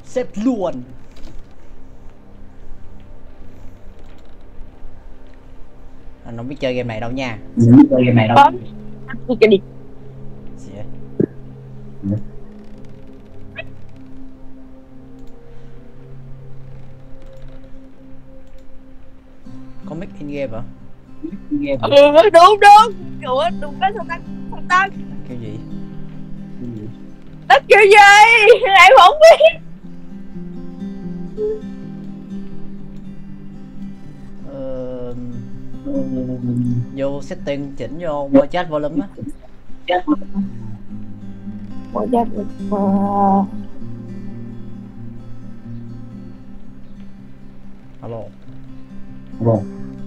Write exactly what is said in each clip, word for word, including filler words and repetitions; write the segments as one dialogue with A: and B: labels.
A: Xếp luôn. Anh không biết chơi game này đâu nha.
B: Không biết chơi game này đâu.
C: Cái đi.
A: Gì vậy? Có make in game hả?
C: Ừ, đúng đúng. Ủa, đúng cái thằng tăng, thằng tăng.
A: Kêu gì?
C: Tất kiểu gì? Em không biết.
A: Ờ... Vô setting chỉnh vô voice chat volume á.
C: Ủa, chắc uh...
A: Alo.
B: Alo.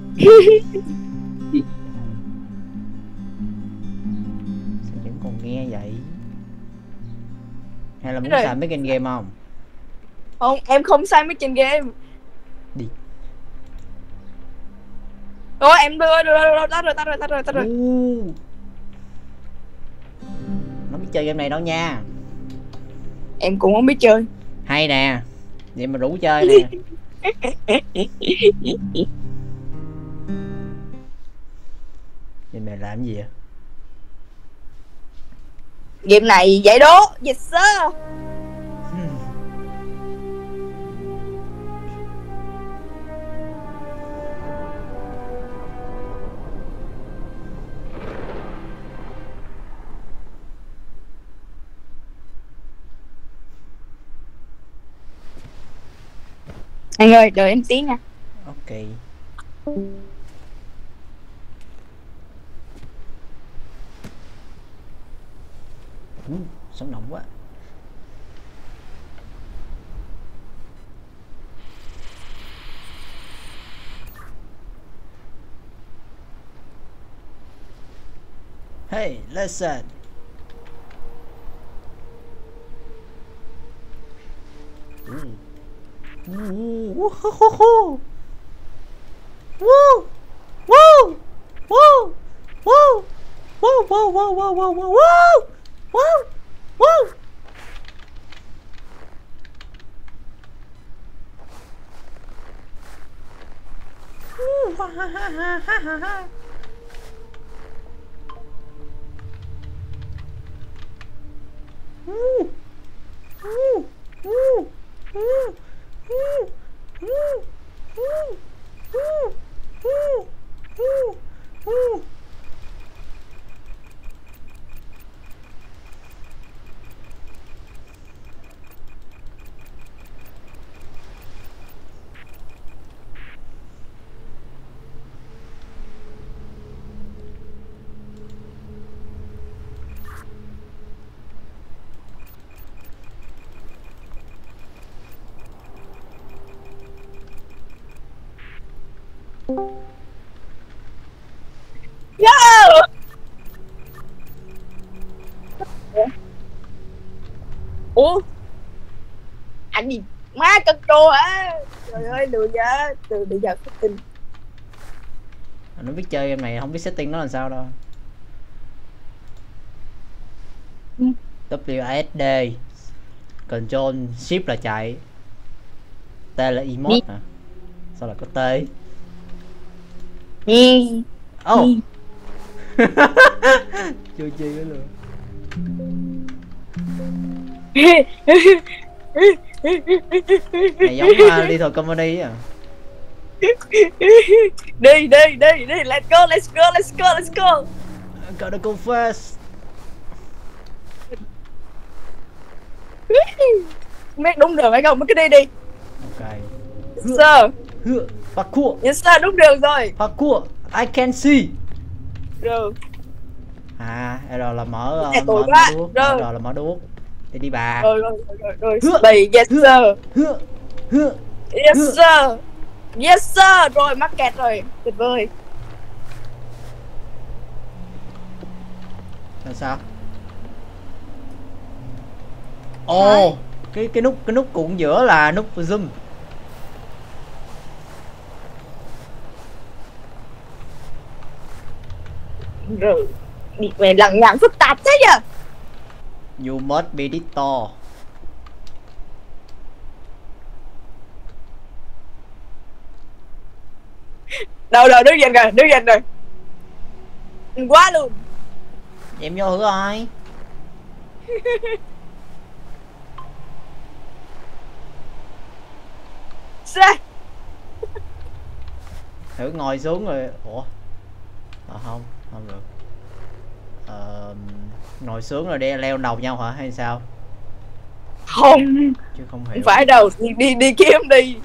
A: Sao vẫn còn nghe vậy? Hay là muốn xài mấy kênh game không?
C: Không, em không sai mấy trên game.
A: Đi.
C: Ủa, em đưa, đưa, đưa, tắt rồi, tắt rồi, tắt rồi, tắt rồi.
A: Uh. Nó biết chơi game này đâu nha.
C: Em cũng không biết chơi.
A: Hay nè. Vậy mà rủ chơi nè. Vậy mày làm gì vậy?
C: Game này giải đố. Yes sir. Anh ơi, đợi em tí nha.
A: Ok. Uh, sống động quá. Hey, listen. Ooh. Ooh. Woo. Woo. Woo. Woo. Woo. Woo. Woo. Woo. Woo. Woo. Woo. Woo. Woo. Woo. Ha ha ha ha ha ha. Woo. Woo. Woo. Woo. Woo. Woo. Woo. Woo. Woo. Woo. Woo.
C: Yo! Ủa? Anh gì? Má cân trô hả? Trời ơi, đùa vậy. Từ bây giờ setting.
A: Nó biết chơi game này không biết setting nó làm sao đâu.
C: Ừ.
A: vê a ét đê Control Shift là chạy. T là emote hả? Sao lại có T?
C: Nhi.
A: Oh. Chưa chi nữa luôn. Này giống uh, Lethal Company à.
C: Đi, đi, đi, đi. Let's go, let's go, let's go, let's go.
A: I gotta go fast.
C: Mấy đúng đường phải không? Mấy cái đi đi.
A: Ok.
C: Yes sir.
A: Parkour.
C: Yes sir, đúng đường rồi.
A: Parkour. I can see.
C: Rồi.
A: À, rồi là mở uh,
C: mở
A: đuốc.
C: Rồi.
A: Rồi là mở đuốc. Đi đi bà.
C: Rồi rồi rồi rồi. Speed, yes sir. Yes sir. Yes sir. Rồi mắc kẹt rồi. Tuyệt vời.
A: Là sao? Ồ, oh, cái cái nút cái nút cuộn giữa là nút zoom.
C: Rồi. Đi về lằng nhằng phức tạp thế nhờ.
A: You must be this tall.
C: Đâu đâu đứng dành rồi, đứng dành rồi. Quá luôn.
A: Em vô thử rồi.
C: Sao?
A: Thử ngồi xuống rồi. Ủa? À, không, không được. Ờ, ngồi xuống rồi đi leo đầu nhau hả hay sao?
C: Không.
A: Chứ không
C: Không
A: hiểu.
C: phải đâu, đi đi, đi kiếm đi.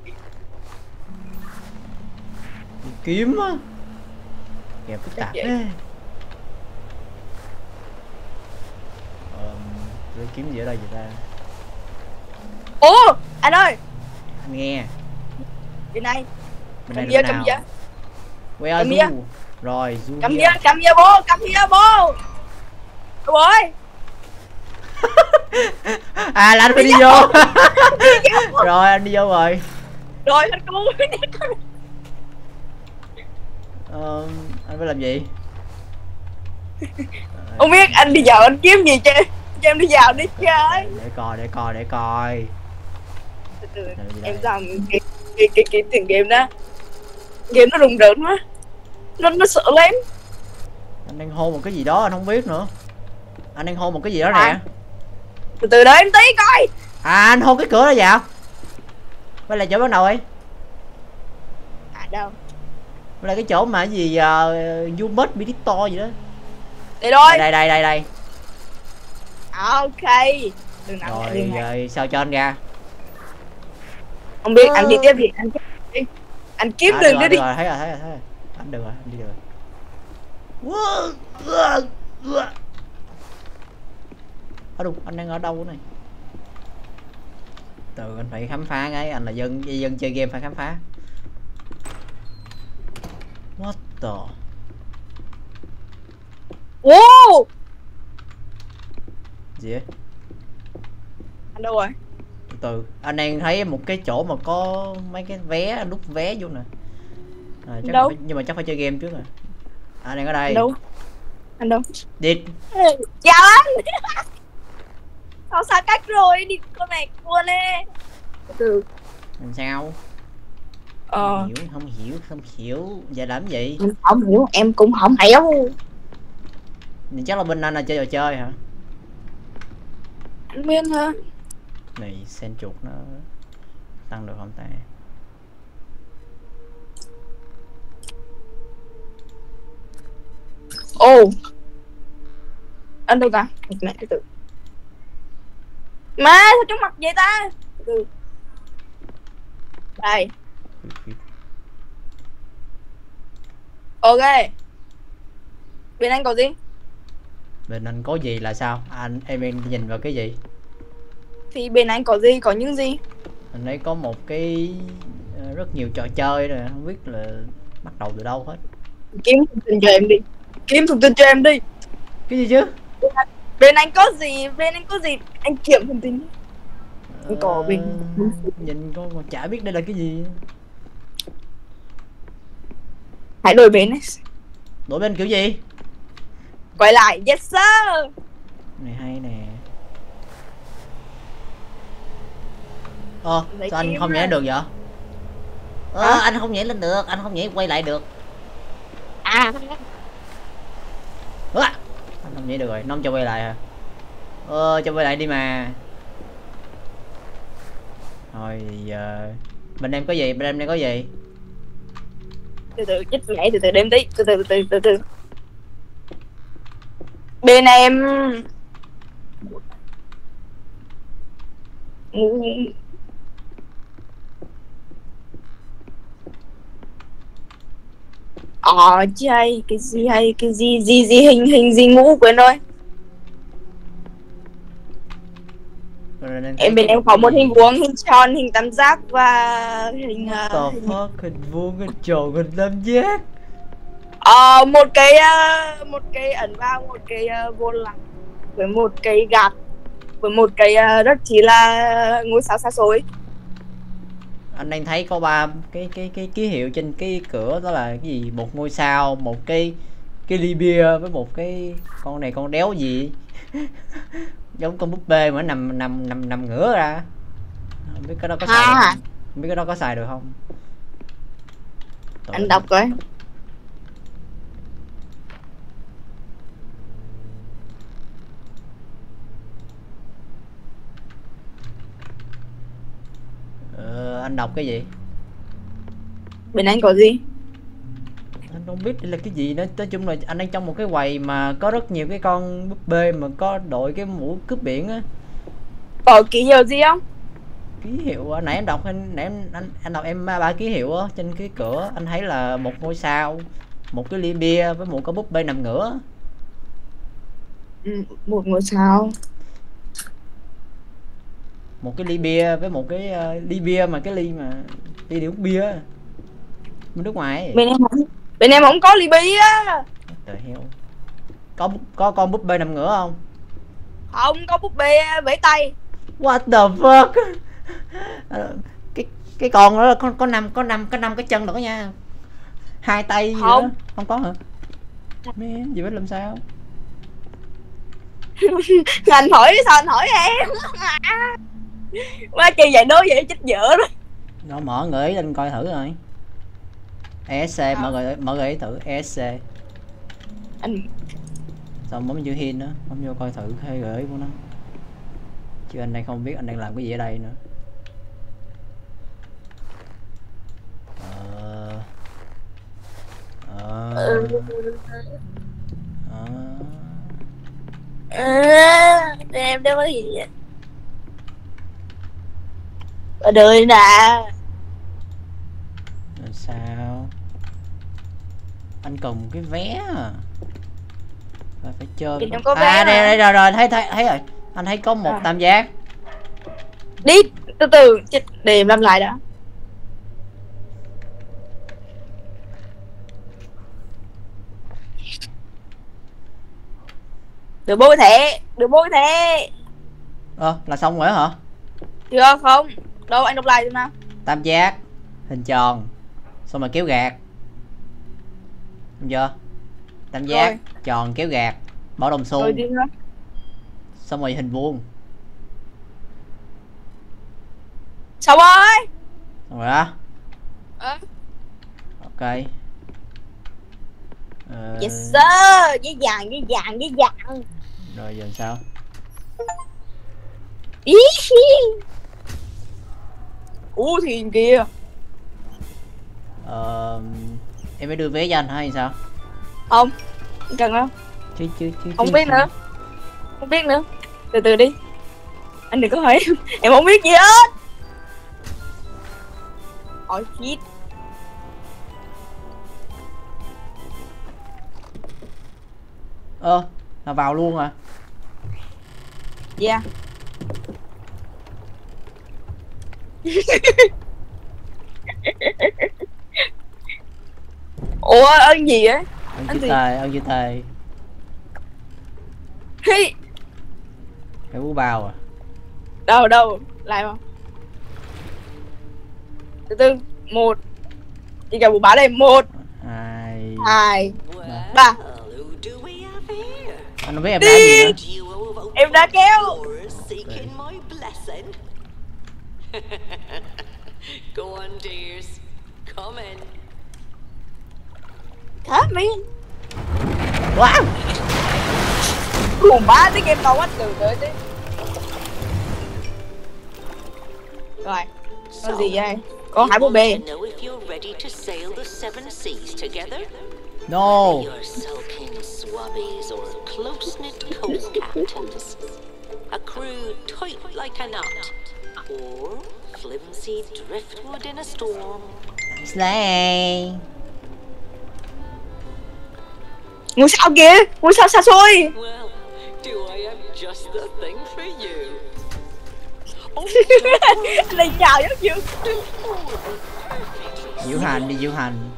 A: Đi kiếm á. Kìa phức tạp
C: vậy?
A: thế. Ờ, tôi kiếm gì ở đây vậy ta?
C: Ủa, anh ơi.
A: Anh nghe.
C: Bên này.
A: Bên
C: Cầm
A: đây
C: dơ,
A: là bên
C: cầm
A: nào?
C: dơ.
A: Where are
C: Cầm dơ.
A: you? Rồi, du
C: Cầm
A: here.
C: dơ, cầm dơ bố, cầm dơ bố. Đúng rồi.
A: À là anh phải đi vô. Rồi anh đi vô rồi.
C: Rồi anh cứu.
A: Ờ, anh phải làm gì?
C: Không biết anh đi vào anh kiếm gì chứ. Cho em đi vào đi chơi.
A: Để coi, để coi, để coi.
C: Từ từ,
A: Làm gì
C: em
A: đây?
C: làm cái cái cái cái tiền game đó. Game nó rùng rợn quá. Nó nó sợ lắm.
A: Anh đang hôn một cái gì đó anh không biết nữa. Anh đang hôn một cái gì đó
C: À.
A: nè.
C: Từ từ đợi em tí coi.
A: À anh hôn cái cửa đó vào. Đây là chỗ bắt đầu đi.
C: À đâu.
A: Đây là cái chỗ mà cái gì uh, you must be to gì đó.
C: Đây rồi.
A: Đây đây đây đây.
C: Ok. Đừng nặng
A: Rồi,
C: đừng nặng.
A: rồi sao cho anh ra?
C: Không biết anh đi tiếp đi, anh kiếm đi. Anh kiếm
A: À,
C: đường
A: được
C: đi
A: rồi,
C: đi.
A: được rồi, thấy rồi, thấy rồi, thấy rồi. Anh được rồi, anh đi được rồi. Ở đâu, anh đang ở đâu này? Từ anh phải khám phá cái, anh là dân dân chơi game phải khám phá. What the?
C: Wow.
A: Gì vậy?
C: Anh đâu rồi?
A: Từ từ, anh đang thấy một cái chỗ mà có mấy cái vé, nút vé vô nè. À, chắc
C: đâu?
A: phải, nhưng mà chắc phải chơi game trước rồi. Anh đang ở đây.
C: Anh đâu? Anh đâu?
A: Đi.
C: Chào anh. Sao xa cách rồi, đi con này buồn nè. Từ
A: Làm sao?
C: Ờ.
A: Không hiểu, không hiểu, không hiểu. Giờ làm gì?
C: Em không hiểu, em cũng không hiểu.
A: Thì chắc là bên anh là chơi trò chơi hả?
C: Anh biết hả?
A: Này sen chuột nó tăng được không ta?
C: Ồ. Anh đâu cả? Mẹ từ từ. Má sao trúng mặt vậy ta? Từ từ. Đây. Ok. Bên anh có gì?
A: Bên anh có gì là sao? Anh em em nhìn vào cái gì?
C: Thì bên anh có gì? Có những gì?
A: Anh ấy có một cái uh, rất nhiều trò chơi rồi, không biết là bắt đầu từ đâu hết.
C: Kiếm thông tin cho em đi. Kiếm thông tin cho em đi.
A: Cái gì chứ?
C: Bên anh, bên anh có gì? Bên anh có gì? Anh kiểm thông tin. Anh có bên.
A: Nhìn con mà chả biết đây là cái gì.
C: Hãy đổi bên ấy.
A: Đổi bên kiểu gì?
C: Quay lại. Yes sir.
A: Này hay nè. Ờ, sao anh không nhảy được vậy? Ờ, anh không nhảy lên được, anh không nhảy quay lại được.
C: À.
A: À, anh không nhảy được rồi, nó không cho quay lại hả? Ờ, cho quay lại đi mà. Thôi giờ bên em có gì? Bên em đang có gì?
C: Từ từ chết mẹ, từ từ đếm tí. Từ từ từ từ từ. Bên em Ờ chứ hay cái gì hay cái gì gì gì hình hình gì ngũ quên rồi. Em bên em có một hình vuông, hình tròn, hình tam giác và hình
A: What the fuck? Hình vuông, hình tròn, hình tam giác.
C: Ờ một cái uh, một cái ẩn vào, một cái uh, vô lăng với một cái gạt với một cái uh, rất chỉ là ngôi sao xa xôi.
A: Anh đang thấy có ba cái cái cái ký hiệu trên cái cửa, đó là cái gì? Một ngôi sao, một cái cái ly bia với một cái con này con đéo gì giống con búp bê mà nằm nằm nằm nằm ngửa ra. Không biết cái đó có xài được không? Không biết cái đó có xài được không? Tội
C: Anh đọc coi.
A: Ờ, anh đọc cái gì?
C: Bên anh có gì?
A: Anh không biết đây là cái gì nữa. Nói chung là anh đang trong một cái quầy mà có rất nhiều cái con búp bê mà có đội cái mũ cướp biển á.
C: Có ký hiệu gì không?
A: Ký hiệu à, nãy em đọc anh nãy em anh anh đọc em ba ký hiệu á, trên cái cửa anh thấy là một ngôi sao, một cái ly bia với một cái búp bê nằm ngửa.
C: Ừ, một ngôi sao.
A: Một cái ly bia với một cái uh, ly bia mà cái ly mà ly uống bia bên nước ngoài.
C: Bên em không, bên em không có ly bia.
A: Trời heo. Có có con búp bê nằm ngửa không?
C: Không có búp bê vẫy tay.
A: What the fuck? cái cái con đó có có năm có năm có năm cái chân được đó nha. Hai tay gì
C: Không.
A: đó. Không có hả? Mẹ, gì biết làm sao?
C: Anh hỏi sao anh hỏi em? Quá kỳ vậy đố vậy chết dở rồi.
A: Nó mở gợi ý lên coi thử rồi. e ét xê mở gợi mở gợi ý thử e ét xê.
C: Anh
A: Xong bấm chữ hin nữa, bấm vô coi thử cái gợi ý của nó. Chứ anh đang không biết anh đang làm cái gì ở đây nữa. Ờ Ờ Ờ
C: à, em đâu có gì vậy? Ở đời nè.
A: Rồi sao? Anh cần một cái vé à? Và phải chơi.
C: Thì em có vé
A: À đây,
C: mà.
A: đây rồi rồi thấy thấy thấy rồi. Anh thấy có một
C: À.
A: tam giác.
C: Đi từ từ chết để em làm lại đã. Được bôi thẻ, được bôi thẻ.
A: Ờ là xong rồi hả?
C: Chưa không? Đâu anh đọc lại xem nào.
A: Tam giác, hình tròn, xong rồi kéo gạt. Đúng chưa? Tam giác,
C: Rồi.
A: tròn kéo gạt, bỏ đồng xu,
C: Rồi đi nữa.
A: xong rồi hình vuông.
C: Xong rồi.
A: Xong rồi đó.
C: Ờ.
A: Ok. Ờ,
C: Yes sir, với vàng với vàng với vàng.
A: rồi giờ sao?
C: Ý. Ủa thì kìa.
A: Ờ, em phải đưa vé cho anh hay sao?
C: Không, không cần đâu.
A: Chứ chứ chứ
C: Không
A: chứ-
C: biết nữa. Không biết nữa. Từ từ đi. Anh đừng có hỏi em. Em không biết gì hết. Hỏi shit.
A: Ơ, là vào luôn à?
C: Yeah. Ủa ơn gì á?
A: Ơn
C: Anh
A: chữ
C: gì?
A: tề, ơn chữ tề.
C: Hi.
A: Cái bú bao à?
C: Đâu đâu. Lại không? Từ từ. Một. Chị cả bộ báo đây. Một.
A: Hai.
C: Hai.
D: Well,
C: Ba.
D: who do we have here?
A: Anh không biết em đã gì nữa.
D: Duo of
C: Em đã kéo.
D: outdoors seeking my blessing. Go on, dears. Come in.
C: Come in.
A: Wow.
C: Cùng ba tiếng game to quá từ từ đi. Rồi. Có gì vậy? Có hai búp
D: want
C: bê.
D: to know if you're ready to sail the seven seas together?
A: No.
D: You're sulking swabbies or close-knit coast captains. A crew tight like a knot. Or flimsy driftwood in a storm.
A: Slay.
C: Ngôi sao kìa. Ngôi sao xa xôi.
D: Well, do I have just the thing for you?
C: Lên chào giống như.
A: Diễu hành đi diễu hành.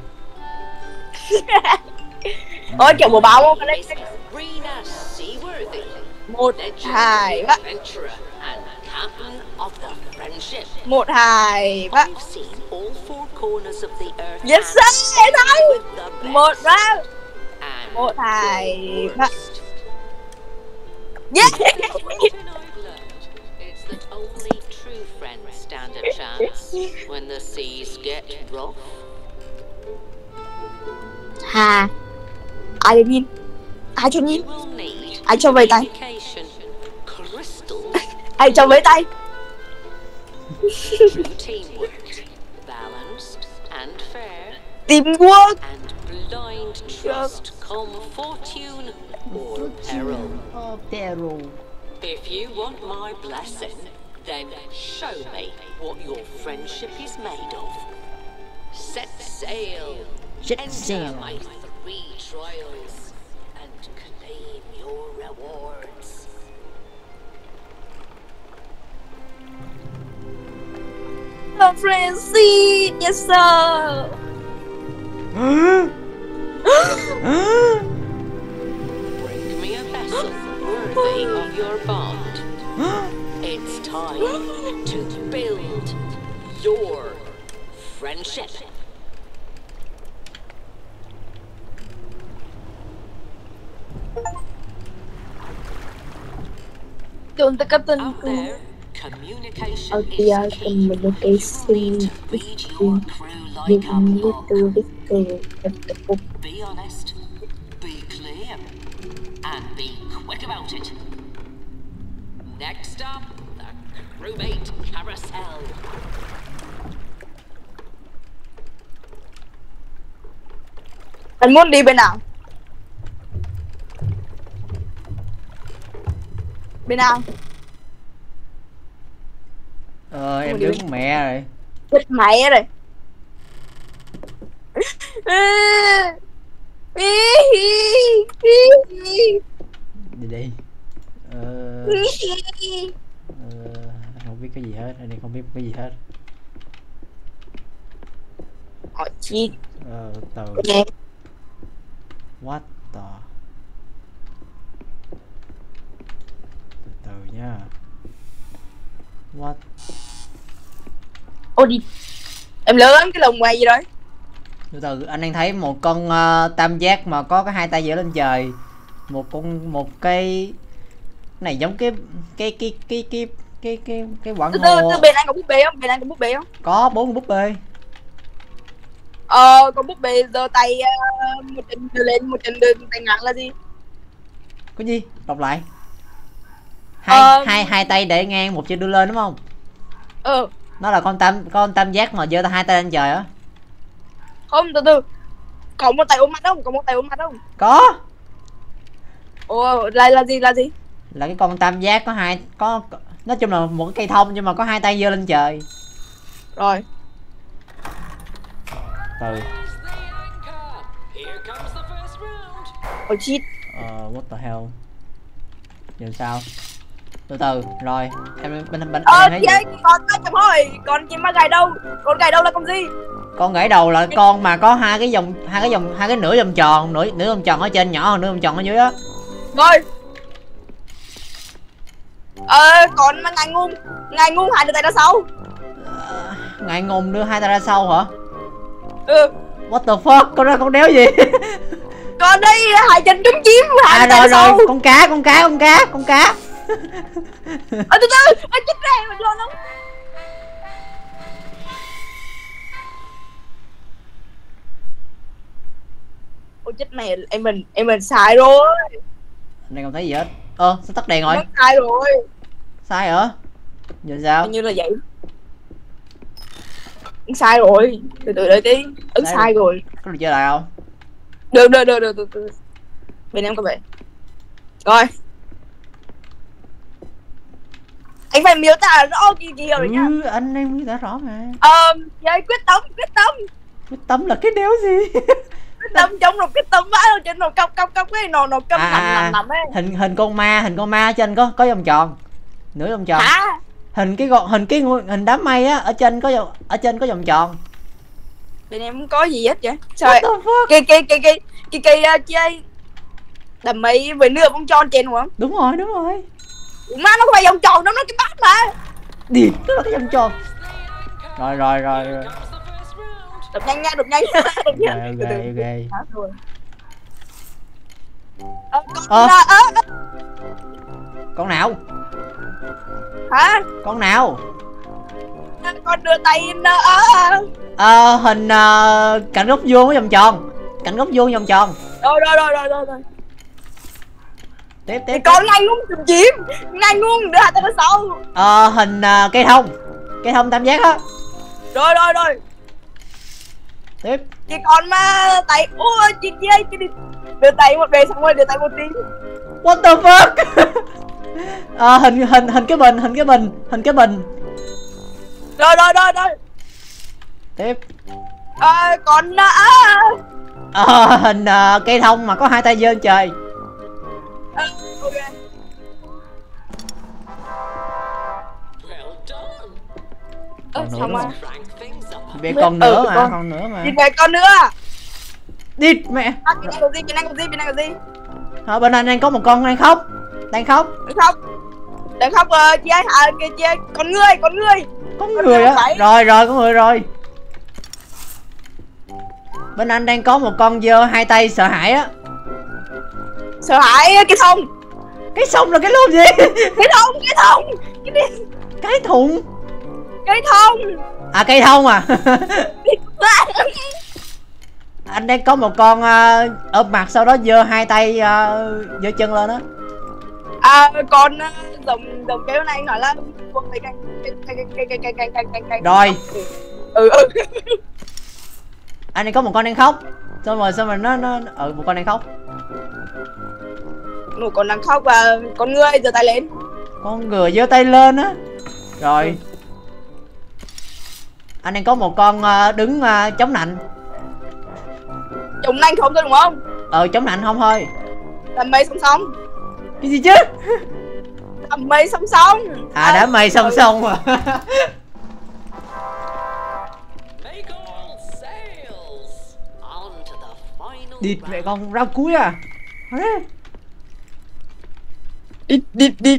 C: Ôi kiểu bộ báo không? Lên.
D: Rena Seaworthy,
C: Một, hai, ba.
D: adventurer and captain of the Friendship.
C: Một, hai, ba.
D: I've seen all four corners of the earth.
C: Yes
D: and
C: sir, em thấy.
D: with the best
C: Một, ba.
D: and
C: Một, hai,
D: the
C: ba.
D: worst.
C: Yeah.
D: One thing I've learned is that only true friends stand a chance when the seas get rough.
C: Hà. Ai để nhìn? Ai cho nhìn? Ai cho vẫy tay? Ai cho vẫy tay? Teamwork
D: and blind trust come fortune or peril.
A: Oh, peril.
D: If you want my blessing, then show me what your friendship is made of. Set sail,
A: Set
D: enter
A: sail.
D: my three trials, and claim your rewards.
C: a friendship, yes sir.
D: Bring me a vessel worthy of your bond. It's time to build your friendship.
C: Don't take up the
D: Out there, communication
C: Out
D: is
C: there,
D: key. You need
C: communication
D: to read your crew like a book. Be honest, be clear, and be quick about it. Next up, the crewmate carousel.
C: Anh muốn đi bên nào? Bên nào?
A: Ờ em
C: Ôi, đi
A: đứng
C: bên-
A: mẹ rồi.
C: Chết mẹ rồi.
A: Đi đi. Ờ, ờ, anh không biết cái gì hết, anh em không biết cái gì hết.
C: Hỏi chi
A: Ờ, từ
C: nghe.
A: what the. Từ từ nha. What.
C: Ô đi. Em lớn cái lồng ngoài gì đấy.
A: Từ từ anh đang thấy một con ờ, tam giác mà có cái hai tay giơ lên trời. Một con một cái này giống cái cái cái cái cái cái cái cái quảng
C: Từ từ,
A: hồ.
C: từ bên anh có búp bê không? Bên anh có búp bê không?
A: Có bốn con búp bê.
C: Ờ, có búp bê giơ tay uh, một chân đưa lên, một chân đưa tay ngang là gì?
A: Cái gì? Đọc lại. Hai
C: Ờ.
A: hai hai tay để ngang, một chân đưa lên đúng không?
C: Ờ,
A: Nó là con tam con tam giác mà giơ hai tay lên trời á.
C: không từ từ. Có một tay ôm mặt không? Có một tay ôm mặt không?
A: Có.
C: Ồ, là là gì là gì?
A: Là cái con tam giác có hai có có- nói chung là một cái cây thông nhưng mà có hai tay giơ lên trời.
C: Rồi.
A: Từ.
D: There's the anchor. Here comes the first round.
C: Ôi chít.
A: Ờ, what the hell. Giờ sao? Từ từ rồi em bên bên
C: Ờ,
A: em thấy
C: chị
A: gì?
C: ơi, con ta chấm hỏi, con chim ma gài đâu? Con gài đâu là con gì?
A: Con gãy đầu là con mà có hai cái vòng hai cái vòng hai cái nửa vòng tròn, nửa nửa vòng tròn ở trên nhỏ hơn nửa vòng tròn ở dưới á.
C: Rồi. Ờ, con mà ngài ngung, ngài ngung hai đứa tay ra sau.
A: Ờ, ngại ngùng đưa hai tay ra sau hả?
C: Ừ,
A: What the fuck, con ra con đéo gì?
C: con đây hai chân trúng chim, hai
A: À
C: đứa tay
A: rồi
C: ra sau.
A: rồi, con cá con cá con cá con cá.
C: Ờ, từ từ, ờ, chết ra, mình lo lắm. Ôi chết mẹ, em mình em mình sai rồi.
A: Này không thấy gì hết. Ơ sao tắt đèn rồi?
C: Nó sai rồi.
A: Sai hả? Giờ sao?
C: Hình như là vậy. Sai rồi, từ từ đợi tí. Ấn
A: Sai
C: sai rồi.
A: Có được chơi lại không?
C: Được được được được được. Bên em có vẻ. Rồi. Anh phải miêu tả rõ kỳ kỳ rồi nhá.
A: Ừ, anh em biết đã rõ mà.
C: Ờ, chơi quyết tâm, quyết tâm.
A: Quyết tâm là cái đéo gì?
C: Quyết tâm trong một cái tấm vãi ở trên nó cọc cọc cọc cái nó nó cầm
A: À,
C: nằm
A: à,
C: nằm nằm ấy.
A: Hình hình con ma, hình con ma ở trên có có vòng tròn. Nửa vòng tròn.
C: Hả?
A: Hình cái gọn hình cái ngôi- hình đám mây á, ở trên có vòng ở trên có vòng tròn.
C: Bên em không có gì hết vậy. Trời.
A: What the fuck?
C: Cái cái cái cái cái cái uh, chơi đầm mấy với nửa vòng tròn trên đúng không?
A: Đúng rồi, đúng rồi.
C: Má nó không phải vòng tròn đâu, nó cái bát mà.
A: Đi, nó là cái vòng tròn. Rồi rồi rồi rồi.
D: Comes the first round.
C: Đập nhanh nha, đập nhanh. Đập
A: Ok
C: nhanh.
A: ok ok.
C: Hả, rồi. Ờ, con
A: Ờ.
C: là- ờ, ờ,
A: Con nào?
C: hả?
A: Con nào?
C: Con đưa tay in ờ, ờ.
A: Ờ hình uh, cạnh góc vuông với vòng tròn. cạnh góc vuông vòng tròn.
C: Rồi rồi rồi rồi rồi rồi.
A: Tiếp
C: Thì
A: tiếp.
C: con ngay ngúng chùm chím. Ngay ngúng đưa hai tay lên sau.
A: Ờ hình uh, cây thông. Cây thông tam giác á.
C: Rồi rồi rồi.
A: Tiếp.
C: Chị còn mà tay. Ôi chị kia chị đi. Đưa tay một bên xong rồi đưa tay một tí.
A: What the fuck. Ờ hình hình hình cái bình, hình cái bình, hình cái bình.
C: Rồi rồi rồi rồi.
A: Tiếp.
C: Ờ còn à.
A: Ờ hình uh, cây thông mà có hai tay giơ lên trời.
C: À, ok.
D: Well done.
C: Ơ
A: Còn
C: xong
A: nữa
C: rồi.
A: mà.
D: Crank things up a
A: Về
C: Biết-
A: còn nữa
C: ừ,
A: mà,
C: con.
A: còn nữa mà.
C: Đi về con nữa.
A: Đi mẹ.
C: À, cái này còn gì, cái này còn gì, cái này còn gì.
A: Ờ bên anh đang có một con đang khóc. Đang khóc.
C: Đừng khóc. Đừng khóc uh, chị ấy, à, kìa chị ấy. Con người, con người.
A: Có
C: Con
A: người
C: người
A: á.
C: phải.
A: Rồi rồi có người rồi. Bên anh đang có một con giơ hai tay sợ hãi á.
C: Sợ hãi cái thông.
A: Cái sông là cái luôn gì?
C: Cái thông, cái thông. Cái đi.
A: Cái thùng.
C: Cái thông.
A: À cây thông à. Anh đang có một con uh, ôm mặt sau đó giơ hai tay uh, giơ chân lên á.
C: À con uh, dòng dòng cái này nói là con cây cây cây cây cây cây cây cây cây cây.
A: Rồi.
C: Ừ ừ.
A: Anh đang có một con đang khóc. Xong rồi xong rồi nó nó ừ một con đang khóc.
C: Một con đang khóc và con người giơ tay lên.
A: Con người giơ tay lên á. Rồi. Anh đang có một con uh, đứng uh, chống nạnh.
C: Chống nạnh không thôi đúng không?
A: Ờ chống nạnh không thôi.
C: Đám mây song song.
A: Cái gì chứ?
C: Đám mây song song.
A: À đám mây song song mà.
D: Make all sails. On to the final
A: Địt mẹ
D: round.
A: con rau cuối à. Đấy.
C: Đi đi đi.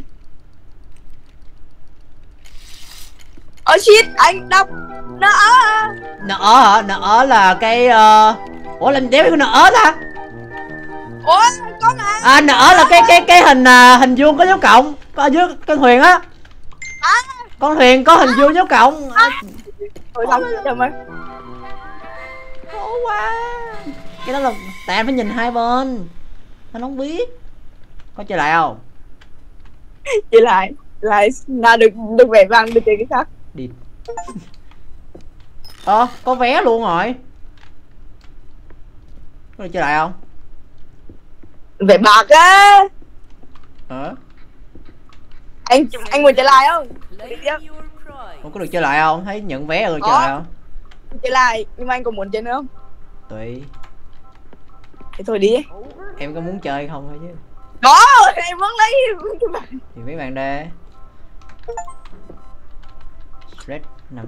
C: Oh shit, anh đọc nó.
A: Nợ hả? Nợ là cái uh... ủa làm đéo biết con nợ ta?
C: Ủa con à.
A: À nợ là cái cái cái hình uh, hình vuông có dấu cộng. Có ở dưới con thuyền á.
C: À.
A: Con thuyền có hình vuông dấu cộng.
C: À. Thôi xong rồi mới.
A: Khổ quá. Cái đó là tại anh phải nhìn hai bên. Anh không biết. Có chơi lại không?
C: Chị lại lại là được được vẻ vang được cái khác.
A: Đi. Ờ có vé luôn rồi. Có được chơi lại không?
C: Vẻ bạc á.
A: Ờ
C: Anh anh muốn chơi lại không? Đi tiếp.
A: không có được chơi lại không? Thấy nhận vé rồi chơi
C: Có.
A: lại không?
C: Chơi lại nhưng mà anh còn muốn chơi nữa không?
A: Tùy.
C: Thì thôi đi.
A: Em có muốn chơi không thôi chứ.
C: Có em vẫn lấy.
A: Thì mấy bạn đây. Red nằm.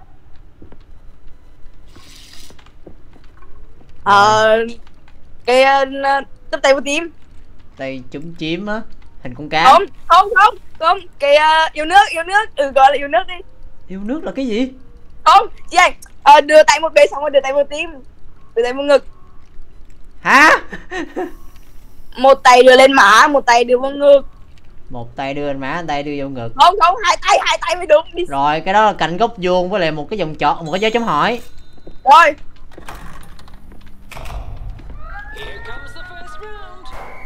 C: Ờ cái uh, tấp tay vào tim.
A: Tay chúng chím á. Hình con cá.
C: Không không không không cái uh, yêu nước yêu nước ừ gọi là yêu nước đi.
A: Yêu nước là cái gì?
C: Không chị anh ờ, đưa tay một bên xong rồi đưa tay vào tim, đưa tay vào ngực,
A: Hả?
C: một tay đưa lên má, một tay đưa vào ngực.
A: Một tay đưa lên má, một tay đưa vô ngực.
C: Không không hai tay hai tay mới đúng đi.
A: Rồi cái đó là cạnh góc vuông với lại một cái vòng tròn, một cái dấu chấm hỏi.
C: Rồi
D: Here comes the first round.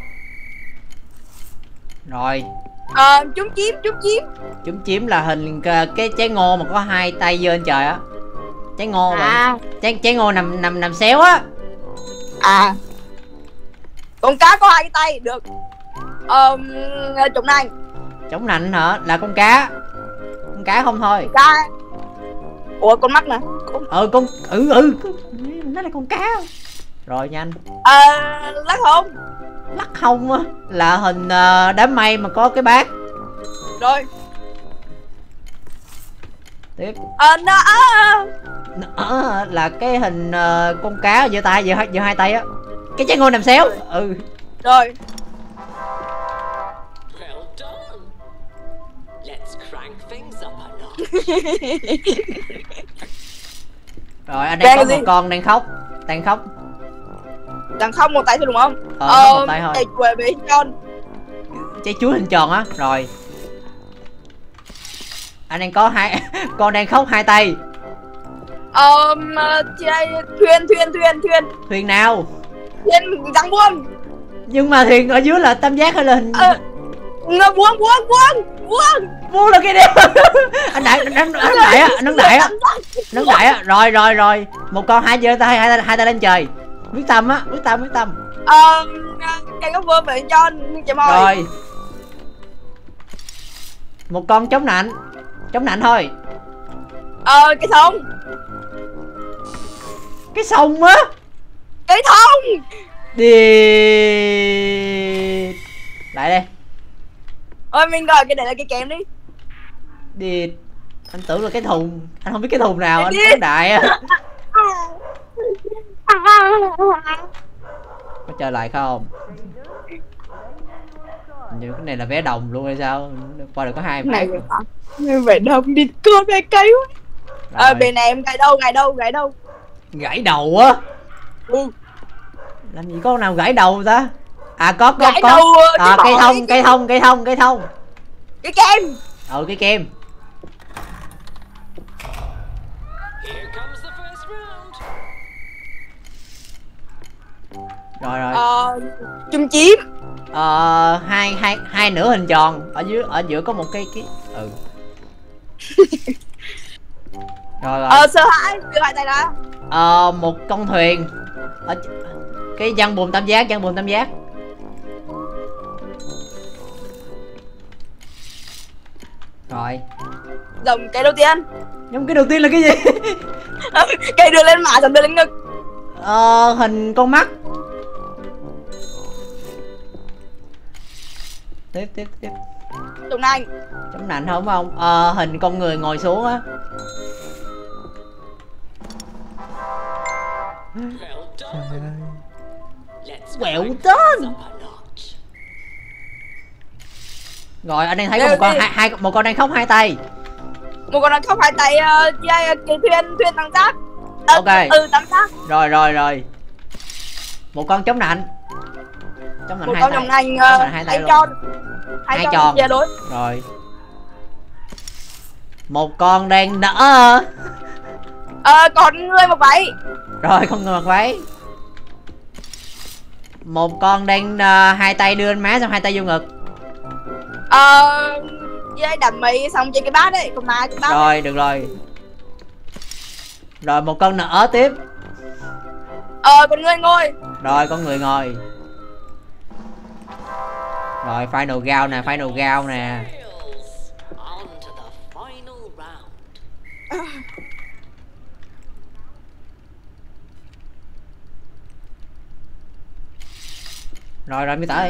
A: Rồi
C: ờ, trúng chím trúng chím.
A: chúng chiếm là hình cái, cái trái ngô mà có hai tay giơ lên trời á. Trái ngô mà.
C: À
A: Trái, trái ngô nằm nằm nằm xéo á.
C: à con cá có hai cái tay được. Ờ trúng này
A: Chống nạnh hả? Là con cá. Con cá không thôi.
C: cá. Ủa con mắt nè.
A: Ờ con ừ ừ nó là con cá. Rồi nhanh.
C: Ờ lắc hông.
A: Lắc không á là hình uh, đám mây mà có cái bát.
C: Rồi
A: Tiếp.
C: ờ nó
A: Ờ, là cái hình uh, con cá giơ tay giơ hai giơ hai tay á. Cái trái ngô nằm xéo. Ừ.
C: rồi.
D: Well done. Let's crank things up a notch.
A: Rồi anh
C: Đang
A: đang có
C: cái
A: một
C: gì?
A: con đang khóc. Đang khóc.
C: Đang không một tay thôi đúng không?
A: Ờ, nó một tay thôi.
C: Chạy quay về con.
A: Trái chuối hình tròn á. Rồi anh đang có hai con đang khóc hai tay.
C: Ờ, chị đây, thuyền, thuyền, thuyền, thuyền.
A: Thuyền nào?
C: Thuyền răng buông.
A: Nhưng mà thuyền ở dưới là tam giác hay là hình...
C: Ờ, nó buông, buông, buông, buông.
A: Buông là cái đeo. Anh đại, anh, anh, anh đại á, anh đại á. Nâng đại á, rồi rồi rồi. Một con hai giơ tay, hai tay, hai tay lên trời. Quyết tâm á, quyết tâm, quyết tâm.
C: Ờ, cây có vừa vậy cho chị mồi.
A: Rồi. Một con chống nạnh. Chống nạnh thôi.
C: Ờ, cái thông.
A: Cái sông á.
C: Cái thông.
A: Đi. Lại đây.
C: Ôi mình gọi cái này là cái kém đi.
A: Đi. Anh tưởng là cái thùng. Anh không biết cái thùng nào, anh chống đại á. Có chơi lại không? Như cái này là vé đồng luôn hay sao? Qua được có hai
C: này vẻ đồng đi cưa về cây quá. Ờ, bên này em gãy đâu, gãy đâu, gãy đâu.
A: Gãy đầu á?
C: Ừ.
A: Làm gì có con nào gãy đầu ta? À có có
C: gãy
A: có.
C: Đầu,
A: à, cây thông, cây thông, cây thông, cây thông.
C: Cái kem.
A: Ừ, cái kem. Rồi rồi.
C: Ờ, chùm chím.
A: Ờ, hai hai hai nửa hình tròn, ở dưới ở giữa có một cái cái ừ. Rồi rồi.
C: Ờ, sợ hãi, sợ hãi tay đó.
A: Ờ, một con thuyền ở cái văn buồm tam giác, văn buồm tam giác. Rồi.
C: Dòng cái đầu tiên.
A: Nhưng cái đầu tiên là cái gì?
C: Cây đưa lên mã xong đưa lên ngực.
A: Ờ, hình con mắt. Tiếp tiếp tiếp.
C: Tùng nành.
A: Chống nạnh không không? Ờ, hình con người ngồi xuống á. Quẹo tên. Rồi anh đang thấy có một con hai, hai một con đang khóc hai tay.
C: Một con đang khóc hai tay uh, cái thuyền thuyền tam giác. Uh,
A: Ok.
C: Ừ, tam giác.
A: Rồi rồi rồi. Một con chống nạnh. Chống nạnh
C: một
A: hai
C: con
A: tay.
C: chống nạnh uh,
A: hai tay
C: hai tròn.
A: Hai,
C: hai
A: tròn.
C: Chia đối.
A: Rồi. Một con đang nở.
C: Ờ, còn người một váy.
A: Rồi, con người mặc váy. Một con đang uh, hai tay đưa lên má xong hai tay vô ngực.
C: Ờ, dây đầm mì xong trên cái bát đấy, còn má cái bát.
A: Rồi, được rồi. Rồi một con nở tiếp.
C: Ờ, con người ngồi.
A: Rồi, con người ngồi. Rồi, final round nè, final round nè. Rồi rồi mới tới.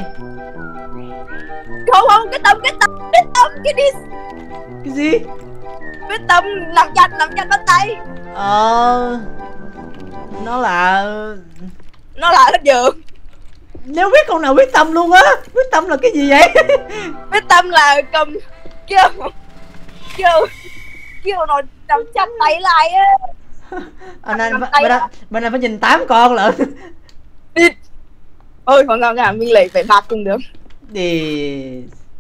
C: Không không, cái tâm, cái tâm, cái tâm, cái đi.
A: Cái gì?
C: Cái tâm nằm chặt, nằm chặt bắt tay.
A: Ờ, nó là
C: nó là hết giường.
A: Nếu biết con nào quyết tâm luôn á. Quyết tâm là cái gì vậy?
C: Quyết tâm là cầm kêu kêu kêu nó nằm chặt tay lại á.
A: Anh anh bên anh bên anh phải nhìn tám con lận.
C: Đi. Ôi còn ngon à, mình lại phải bạc cùng được.
A: Đi.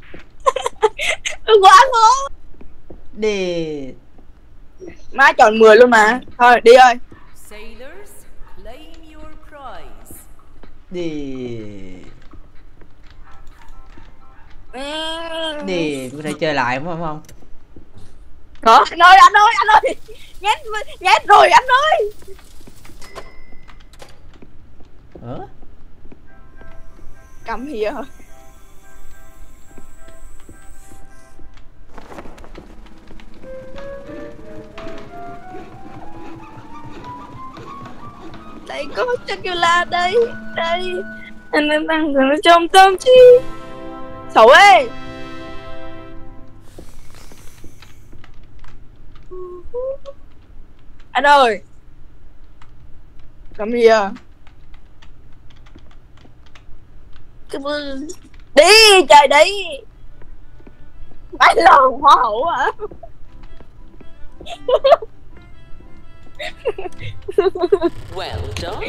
C: Quá ngon.
A: Đi.
C: Má chọn mười luôn mà. Thôi đi ơi.
A: Đi. Đi, có thể chơi lại đúng không?
C: Có. Anh ơi, anh ơi, anh ơi. Nhét, nhét rồi anh ơi.
A: Hả?
C: Come here. Đây có chocolate đây, đây. Anh đang đang ở trong tâm trí. Xấu ơi. Anh ơi. Come here. Đi trời đi. Phải lồn hoa hậu hả?
D: Well done.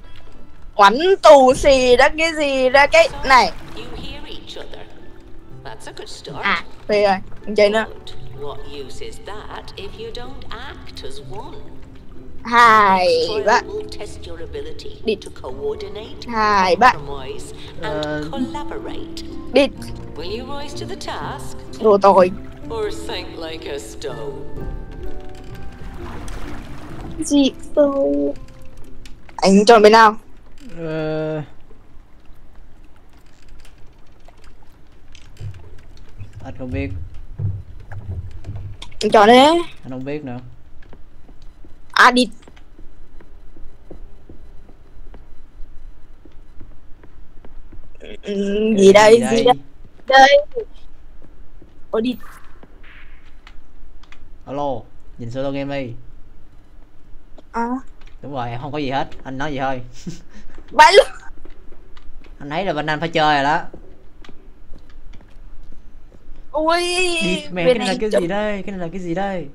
C: Quánh tù xì đó, cái gì ra cái này.
D: You hear each other. That's That's a good start.
C: À, về rồi, anh chơi nữa.
D: But what use is that if you don't act as one?
C: Hai
D: Trial
C: ba,
D: will test your ability
C: Đi.
D: to coordinate,
C: hai ba,
D: compromise, and
A: Uh,
D: collaborate.
C: đi.
D: Will you rise to the task,
C: Rồi tôi.
D: or sink like a stone?
C: Gì đâu? Anh chọn bên nào?
A: Ờ... Anh không biết,
C: Anh chọn đấy.
A: anh không biết nữa.
C: À đi. Ừ, gì đây? Gì đây? Đây. Ủa đi.
A: Alo, nhìn solo game đi.
C: À,
A: Đúng rồi, em không có gì hết, anh nói gì thôi.
C: bye luôn.
A: Anh thấy là bên anh phải chơi rồi đó.
C: Ui,
A: Đi mẹ, cái
C: bên
A: này là
C: anh
A: cái
C: chọn-
A: gì đây? Cái này là cái gì đây?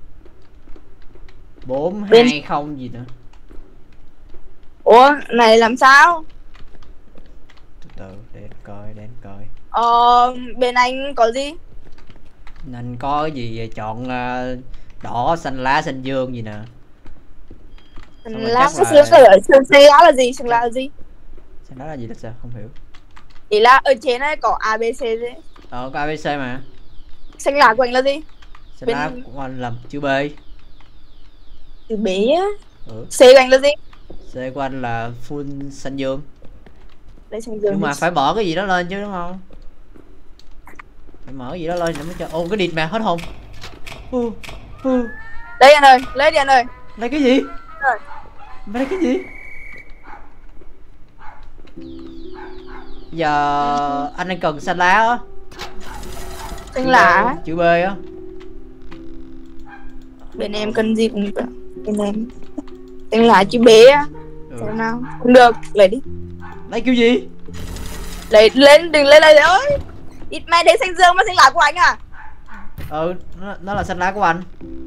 A: Bốn
C: Bên-
A: hai không gì nữa.
C: Ủa, này làm sao?
A: Từ từ để em coi, để em coi.
C: Ờ, bên anh có gì?
A: Anh có cái gì vậy? Chọn ờ, đỏ, xanh lá, xanh dương gì nè. Xong rồi
C: Lá
A: chắc
C: xương
A: là-
C: xương xương xương lá là gì? Xương lá là gì?
A: Xanh lá là gì được sao? Không hiểu.
C: Ý là ở trên này có A B C đấy.
A: Ờ, có a bê xê mà.
C: Xanh lá của anh là gì?
A: Xanh
C: Bên-
A: lá của anh là chữ B.
C: Từ B á.
A: Ừ.
C: C của anh là gì?
A: C của anh là full xanh dương.
C: Đây xanh dương.
A: Nhưng mà phải mở cái gì đó lên chứ đúng không? Phải mở gì đó lên để mới cho. Ô, cái địt mà hết hồn. Ừ. Ừ.
C: Đây anh ơi, lấy đi anh ơi.
A: Lấy cái gì?
C: Rồi.
A: Mày lấy cái gì? Giờ anh đang cần xanh lá á.
C: Xanh
A: Chữ
C: lá.
A: B- Chữ B á.
C: Bên em cần gì cũng được. Bên em. Xanh lá chữ B á.
A: Ừ.
C: Xem nào. Không được, lấy đi.
A: Lấy kiểu gì?
C: Lấy lên, đừng lấy lấy ơi. Ít mày để xanh dương mà xanh lá của anh à?
A: Ừ, nó, nó là xanh lá của anh.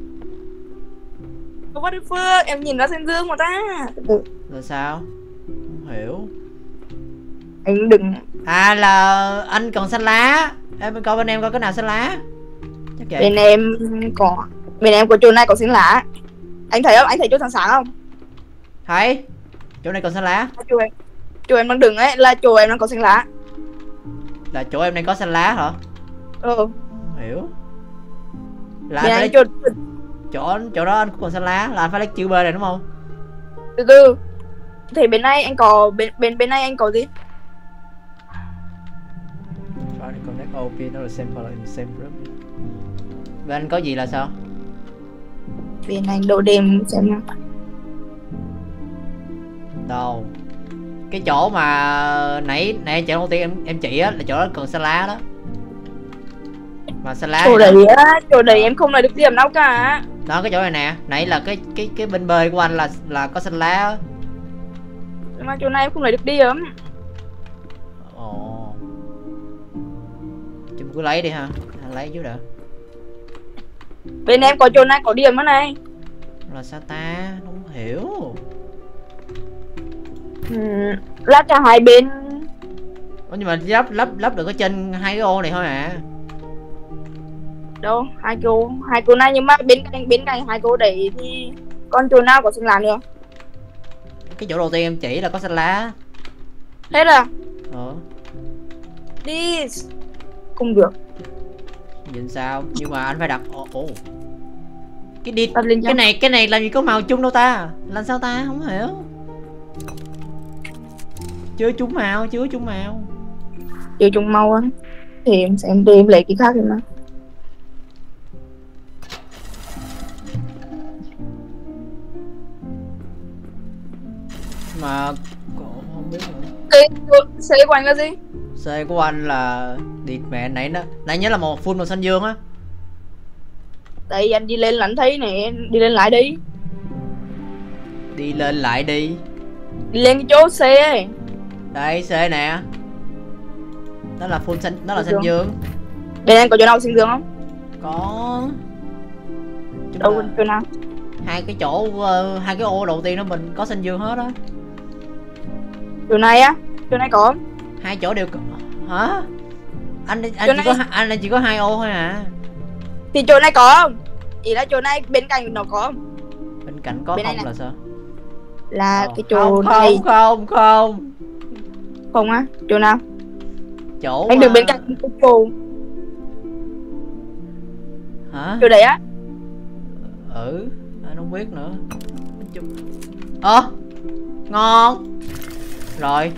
C: What the fuck, em nhìn nó xanh dương mà ta. Ừ.
A: Là sao? Không hiểu.
C: Anh đừng.
A: À là anh cần xanh lá. Em coi bên em coi cái nào xanh lá. Chắc vậy.
C: Bên em có. Bên em có chỗ này có xanh lá. Anh thấy không? Anh thấy chỗ sáng sáng không?
A: Thấy. Chỗ này cần xanh lá.
C: Chỗ em, chỗ em đang đứng ấy là chỗ em đang có xanh lá.
A: Là chỗ em đang có xanh lá hả?
C: Ừ.
A: Không hiểu. Là
C: Bên
A: anh phải
C: anh
A: lấy
C: chỗ
A: chỗ chỗ đó anh cũng còn xanh lá, là anh phải lấy chữ B này đúng không?
C: từ từ. Thì bên này anh có bên bên bên này anh có gì?
A: Try to connect all pin nó là same color in the same group. Bên anh có gì là sao?
C: Bên anh đồ đêm xem nào.
A: Đâu? Cái chỗ mà nãy nãy chỗ đầu tiên em em chỉ á là chỗ đó cần xanh lá đó. Mà xanh lá
C: Chỗ
A: này
C: đấy á, chỗ đấy em không lấy được điểm nào cả.
A: đó, cái chỗ này nè, nãy là cái cái cái bên B của anh là là có xanh lá á.
C: Nhưng mà chỗ này em không lấy được điểm.
A: Ồ. Chúng cứ lấy đi ha. Anh lấy trước đã.
C: Bên em có chỗ này có điểm đó này.
A: Là sao ta? Không hiểu.
C: Ừ, là cả hai bên.
A: Ủa, nhưng mà lắp lắp lắp được ở trên hai cái ô này thôi à.
C: Đâu, hai cô, hai cô này nhưng mà bên cạnh bên cạnh hai cô đấy thì còn chỗ nào có xanh lá nữa?
A: Cái chỗ đầu tiên em chỉ là có xanh lá.
C: Hết à?
A: Ờ.
C: Đi. Không được.
A: Nhìn sao? Nhưng mà anh phải đặt. Ồ. Ồ. Cái đi.
C: Đặt lên
A: Cái
C: cho.
A: này cái này làm gì có màu chung đâu ta? Làm sao ta? Không hiểu. Chưa chung màu, chưa chung màu.
C: Chiều chung màu á. Thì em sẽ em đi em lấy cái khác rồi mà.
A: Mà cổ không biết nữa.
C: Cái xe của anh là gì?
A: C của anh là điệt mẹ nãy nó nãy nhớ là một full màu xanh dương á.
C: Đây anh đi lên là anh thấy nè, đi lên lại đi.
A: Đi lên lại đi.
C: Đi lên cái chỗ xe ấy.
A: Đây C nè. Đó là full xanh, đó là
C: Xanh
A: xanh
C: dương.
A: dương.
C: Bên anh có chỗ nào xanh dương không?
A: Có. Chung
C: Đâu
A: là
C: chỗ nào?
A: hai cái chỗ uh, hai cái ô đầu tiên đó mình có xanh dương hết á.
C: Chỗ này á, chỗ này có không?
A: Hai chỗ đều có. Hả? Anh anh
C: Chỗ
A: chỉ có
C: này-
A: anh anh chỉ có hai ô thôi à.
C: Thì chỗ này có không? Ý là chỗ này bên cạnh nó có không?
A: Bên cạnh có
C: Bên này
A: không
C: nè.
A: là sao?
C: Là
A: Ờ,
C: cái chỗ
A: không
C: này.
A: không không không.
C: Không á? Chỗ nào?
A: Chỗ
C: Anh đứng
A: mà-
C: bên cạnh cái chỗ
A: hả?
C: chỗ đấy á.
A: Ừ, anh không biết nữa. Ơ à, ngon rồi.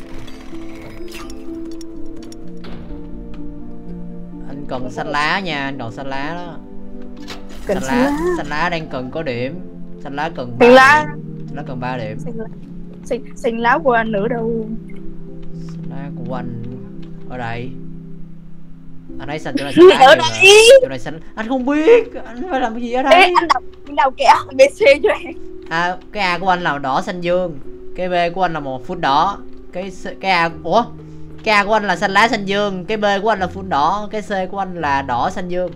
A: Anh cần xanh lá nha, anh cần xanh lá đó.
C: Cần
A: Xanh lá,
C: xanh lá.
A: xanh lá đang cần có điểm. Xanh lá cần
C: Xanh
A: ba
C: lá.
A: điểm. Xanh lá cần ba điểm.
C: Xanh lá. Xanh, xanh lá của anh nữa đâu.
A: Xanh lá của anh ở đây. Anh thấy xanh chỗ này xanh lá
C: Ở
A: nhiều
C: đây.
A: rồi. Chỗ này xanh, anh không biết anh phải làm cái gì ở
C: Ê,
A: đây.
C: anh đọc anh đọc cái a bê xê cho em.
A: À, cái A của anh là đỏ xanh dương, cái B của anh là một phút đỏ, cái C, cái A ủa cái A của anh là xanh lá xanh dương, cái B của anh là phút đỏ, cái C của anh là đỏ xanh dương.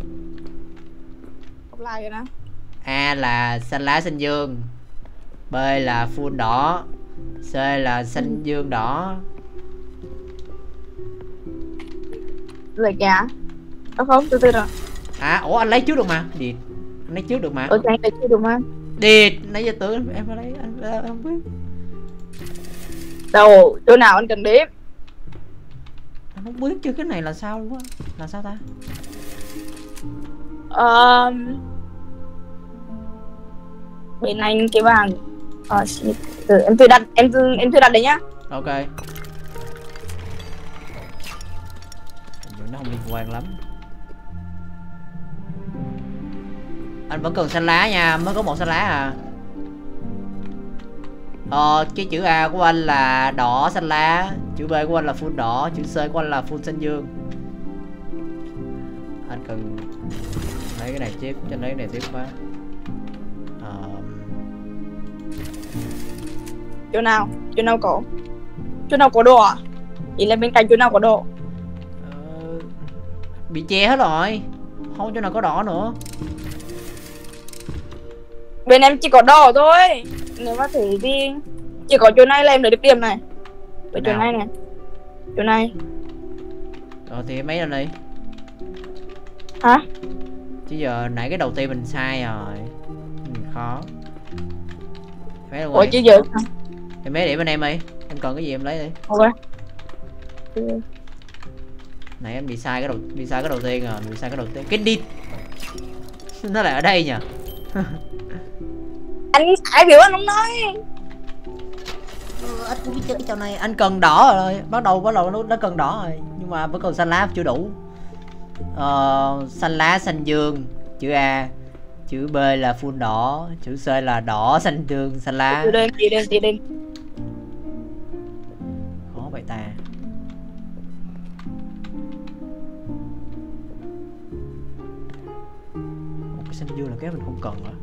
C: Đọc lại rồi nè.
A: A là xanh lá xanh dương, B là full đỏ, C là xanh dương đỏ.
C: Rồi kìa. Ờ không, từ từ rồi.
A: À ủa anh lấy trước được mà điệt, anh lấy trước được mà.
C: Ở cái này chưa được mà.
A: Điệt nãy giờ tưởng em phải lấy, anh, anh không biết.
C: Đâu, chỗ nào anh cần điểm?
A: Anh không biết chứ cái này là sao luôn á, là sao ta?
C: Um, bên anh cái bàn. Ờ, shit. Từ, em tự đặt em tự, em tự đặt đấy nhá.
A: Ok. Nó không liên quan lắm. Anh vẫn cần xanh lá nha, mới có một xanh lá à. Ờ, cái chữ A của anh là đỏ xanh lá, chữ B của anh là full đỏ, chữ C của anh là full xanh dương. Anh cần lấy cái này tiếp, cho anh lấy cái này tiếp quá. Ờ,
C: Chỗ nào? Chỗ nào có? Chỗ nào có đồ à? Ý là bên cạnh chỗ nào có đồ?
A: ờ, bị che hết rồi, không chỗ nào có đỏ nữa.
C: Bên em chỉ có đồ thôi. Nếu mà thế thì chỉ có chỗ này là em được điểm này. Với chỗ
A: Nào?
C: này này. Chỗ này.
A: Rồi thì mấy lên đi.
C: Hả?
A: Chứ giờ nãy cái đầu tiên mình sai rồi, mình khó. Mấy
C: Ủa chứ giờ sao?
A: Em mấy điểm bên em đi, em cần cái gì em lấy đi.
C: Ok.
A: Nãy em bị sai cái đầu, bị sai cái đầu tiên rồi, bị sai cái đầu tiên. Cái đi, nó lại ở đây nhỉ?
C: Anh ai biểu anh không nói.
A: Ừ, anh cũng biết chơi cái trò này. Anh cần đỏ rồi, bắt đầu bắt đầu nó, nó cần đỏ rồi, nhưng mà vẫn còn xanh lá chưa đủ. Ờ, xanh lá xanh dương chữ A, chữ B là full đỏ, chữ C là đỏ xanh dương xanh lá.
C: Từ đây đi đi đi đi.
A: Khó vậy ta. Một cái xanh dương là cái mình không cần hả?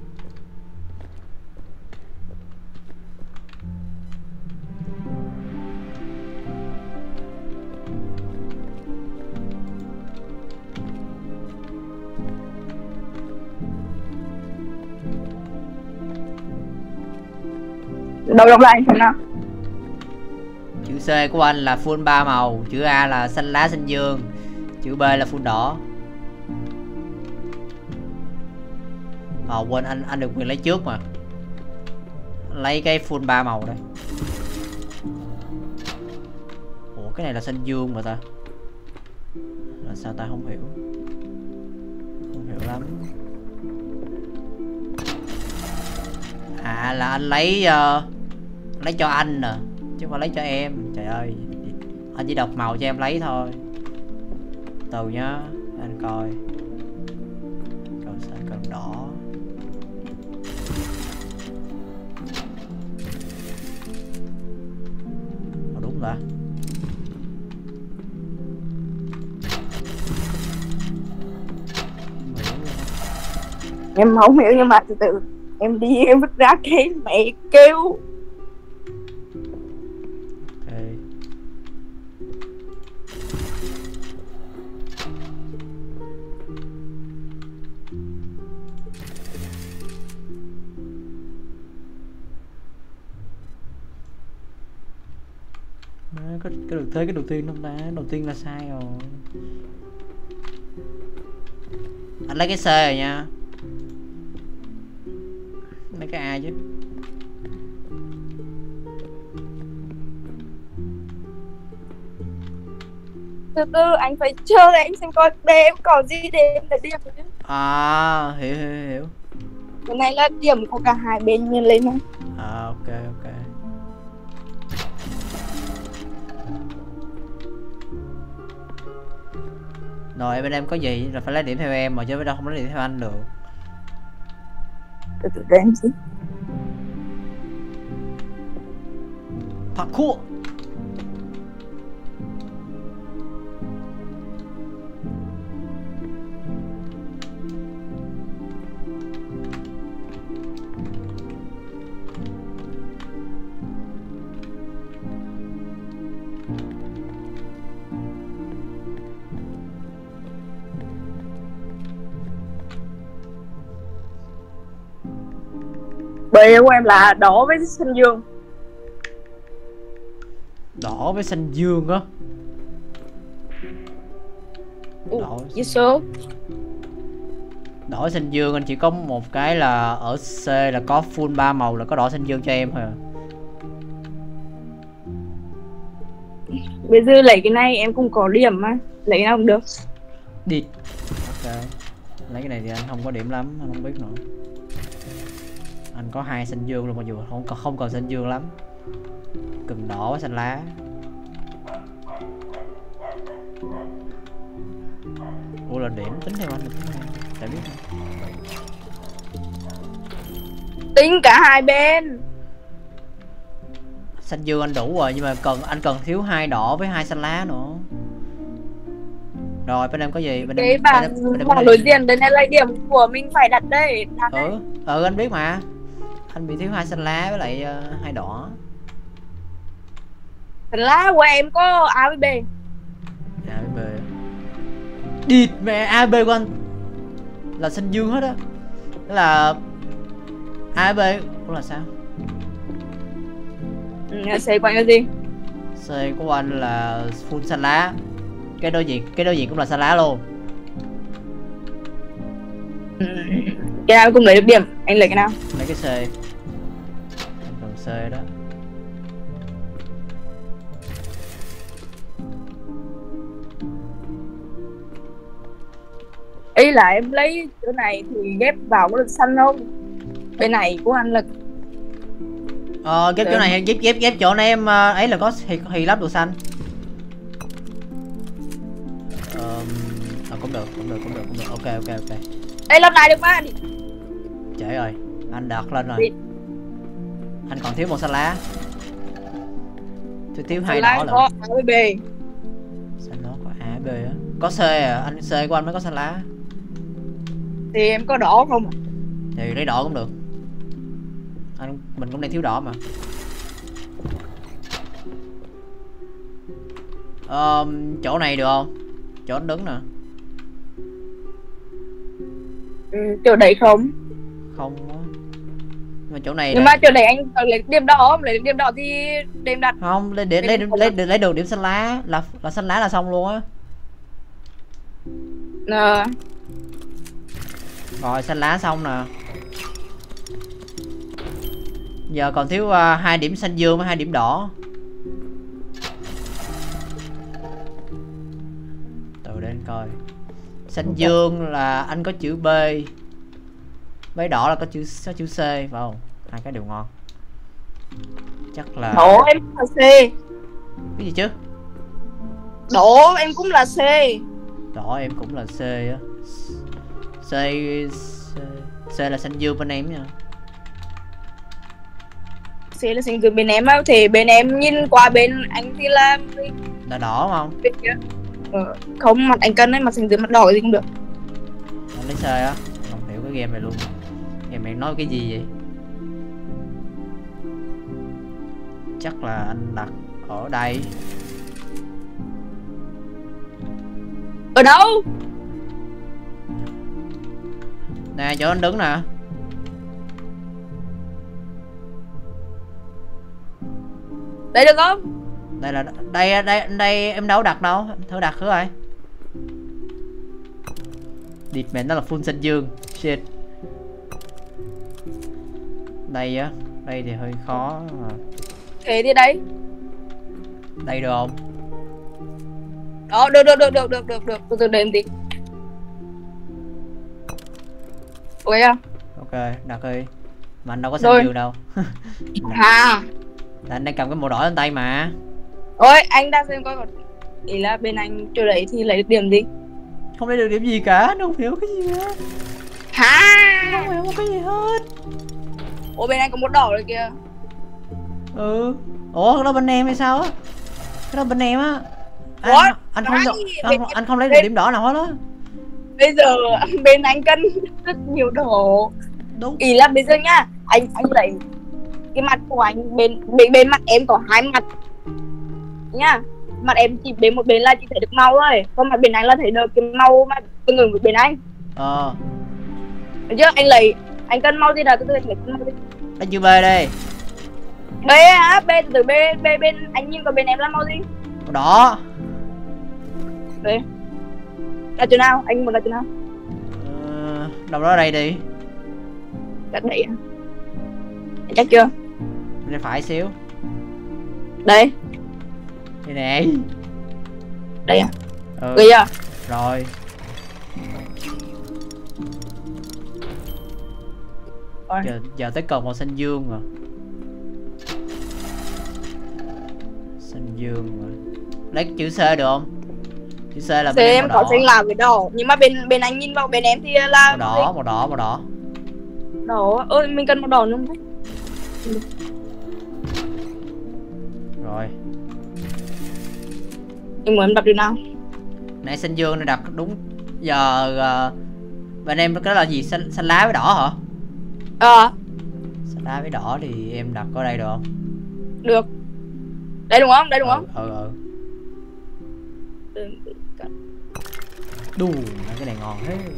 C: Đâu đọc lại xem nào.
A: Chữ C của anh là full ba màu, chữ A là xanh lá xanh dương, chữ B là full đỏ. Ờ quên, anh anh được quyền lấy trước mà. Lấy cái full ba màu đây. Ủa cái này là xanh dương mà ta. Là sao ta không hiểu. Không hiểu lắm. À là anh lấy uh, lấy cho anh nè, chứ không phải lấy cho em. Trời ơi, anh chỉ đọc màu cho em lấy thôi. Từ nhá, anh coi. Còn sao cần đỏ. Ồ, đúng rồi.
C: Em không hiểu nhưng mà từ từ em đi em vứt ra cái mẹ kêu.
A: Ok. Má, có cái được thế cái đầu tiên không ta? Đầu tiên là sai rồi. Anh lấy cái C rồi nha. Lấy cái A chứ.
C: Từ từ anh phải chờ để anh xem coi B em còn gì để em để điểm chứ.
A: À, hiểu hiểu hiểu.
C: Cái này là điểm của cả hai bên nhân lên không?
A: À, ok ok. Rồi bên em có gì là phải lấy điểm theo em mà chứ đâu không lấy điểm theo anh được.
C: Từ từ để em xin.
A: Parkour.
C: B của em là đỏ với xanh dương.
A: Đỏ với xanh dương á.
C: Đỏ với số.
A: Đỏ với xanh dương anh chỉ có một cái là ở C là có full ba màu là có đỏ xanh dương cho em thôi à.
C: Bây giờ lấy cái này em cũng có điểm mà. Lấy cái nào cũng được.
A: Đi. Ok. Lấy cái này thì anh không có điểm lắm, anh không biết nữa. Anh có hai xanh dương luôn, mặc dù không không còn xanh dương lắm. Cần đỏ với xanh lá. Ủa là điểm tính theo anh được không? Chả biết nữa.
C: Tính cả hai bên.
A: Xanh dương anh đủ rồi nhưng mà cần anh cần thiếu hai đỏ với hai xanh lá nữa. Rồi bên em có gì? Bên
C: Cái
A: em,
C: bảng
A: bên em, bên em
C: bảng đối diện đây là điểm của mình phải đặt đây. Đặt
A: ừ,
C: đây.
A: ừ anh biết mà. Anh bị thiếu hai xanh lá với lại uh, hai đỏ.
C: Xanh lá của em có A với B.
A: A với B. Địt mẹ, A B của anh là xanh dương hết á. Tức là A với B cũng là sao?
C: Ừ, C của anh là gì?
A: C của anh là full xanh lá. Cái đối diện, cái đối diện cũng là xanh lá luôn.
C: Ừ. Cái nào cũng lấy được điểm, anh lấy cái nào?
A: Lấy cái C. Anh cần C đó.
C: Ý là em lấy chỗ này thì ghép vào có được xanh không? Bên này của anh là
A: Ờ ghép chỗ này ghép ghép ghép chỗ này em uh, ấy là có thì, thì lắp đồ xanh. Ờ à, cũng được, cũng được, cũng được, cũng được. Ok ok ok.
C: đây lắp lại được mà.
A: Trễ rồi, anh đặt lên rồi.
C: Đi.
A: Anh còn thiếu một xanh lá. Tôi thiếu hai
C: Xanh
A: đỏ
C: lá
A: là
C: có A với B.
A: xanh đó có A B á. Có C à, anh C của anh mới có xanh lá.
C: Thì em có đỏ không?
A: Thì lấy đỏ cũng được. Anh mình cũng đang thiếu đỏ mà. Ờ, chỗ này được không? Chỗ anh đứng nè.
C: Ừ, chỗ đấy không?
A: Không á. Mà chỗ này
C: Nhưng
A: là...
C: mà chỗ đấy anh lấy điểm đỏ, lấy điểm đỏ thì điểm đặt.
A: Không, lấy để lấy, lấy, lấy, lấy được điểm xanh lá là là xanh lá là xong luôn á.
C: Ờ.
A: Rồi xanh lá xong nè. Giờ còn thiếu uh, hai điểm xanh dương với hai điểm đỏ. Từ để anh coi. Xanh dương là anh có chữ B. Với đỏ là có chữ có chữ C phải không? Hai cái đều ngon. Chắc là
C: Đỏ em là C.
A: cái gì chứ?
C: Đỏ em cũng là C.
A: Đỏ em cũng là C á. C, C C là xanh dương bên em nha.
C: C là xanh dương bên em á, thì bên em nhìn qua bên anh thì là
A: Là đỏ không?
C: bên kia. Ờ, không, mặt anh cân ấy, mặt xanh dương mặt đỏ thì cũng được.
A: Anh lấy C á. Không hiểu cái game này luôn. Game này nói cái gì vậy? Chắc là anh đặt ở đây.
C: Ở đâu?
A: Nè chỗ anh đứng nè.
C: Đây được không?
A: Đây là đây đây đây em đâu đặt đâu, thử đặt thử rồi. Địt mẹ nó là full xanh dương. Shit. Đây á, đây thì hơi khó mà.
C: Thế thì đây.
A: Đây được không?
C: Đó, được được được được được được được từ từ đếm tí. Ok không?
A: Ok, đặt đi. Mà anh đâu có xanh
C: Rồi.
A: dương đâu.
C: À.
A: Là anh đang cầm cái màu đỏ lên tay mà.
C: Ôi, anh đang xem coi còn ý là bên anh chỗ đấy thì lấy được điểm gì?
A: Không lấy được điểm gì cả, anh không hiểu cái gì hết.
C: Hả?
A: Không hiểu một cái gì hết.
C: Ủa bên anh có một đỏ rồi kìa.
A: Ừ. Ủa cái đó bên em hay sao á? Cái đó bên em á. Anh,
C: Ủa?
A: anh không
C: Nói
A: được,
C: gì?
A: anh,
C: Bên-
A: anh không lấy được
C: bên-
A: điểm đỏ nào hết á.
C: Bây giờ bên anh cân rất nhiều đỏ.
A: Đúng.
C: Ý là bây giờ nhá, anh anh lấy cái mặt của anh bên bên bên mặt em có hai mặt nhá. Mặt em chỉ bên một bên là chỉ thấy được màu thôi, còn mặt bên anh là thấy được cái màu mà tương ứng với bên anh.
A: Ờ.
C: Được chưa? Anh lấy anh cân màu gì nào, từ từ anh lấy cân màu gì?
A: Đánh chữ B đây.
C: B hả? B từ từ B B bên anh nhìn vào bên em là màu gì?
A: Màu đỏ.
C: Đấy. Là chỗ nào? Anh muốn là chỗ nào?
A: Ờ, đâu đó đây đi.
C: Chắc đấy à? Chắc chưa?
A: Bên phải xíu.
C: Đây,
A: Đây nè.
C: đây à?
A: Ừ.
C: Được chưa?
A: Rồi.
C: Rồi.
A: Giờ, giờ tới cần màu xanh dương rồi. Xanh dương rồi. Lấy cái chữ C được không? Chữ C là
C: Thế
A: bên
C: em
A: màu
C: có
A: đỏ.
C: xanh là với đỏ, nhưng mà bên bên anh nhìn vào bên em thì là
A: Màu đỏ, màu đỏ, màu đỏ.
C: đỏ. Ơi mình cần màu đỏ nữa không?
A: Rồi.
C: Em muốn em đặt điều nào?
A: Nãy xanh dương nó đặt đúng. Giờ uh, bên em cái đó là gì? Xanh, xanh lá với đỏ hả?
C: Ờ,
A: Xanh lá với đỏ thì em đặt ở đây được không?
C: được. Đây đúng không? Đây đúng
A: Ừ,
C: không?
A: ừ, ừ.
C: Ừ.
A: Đù, cái này ngon thế.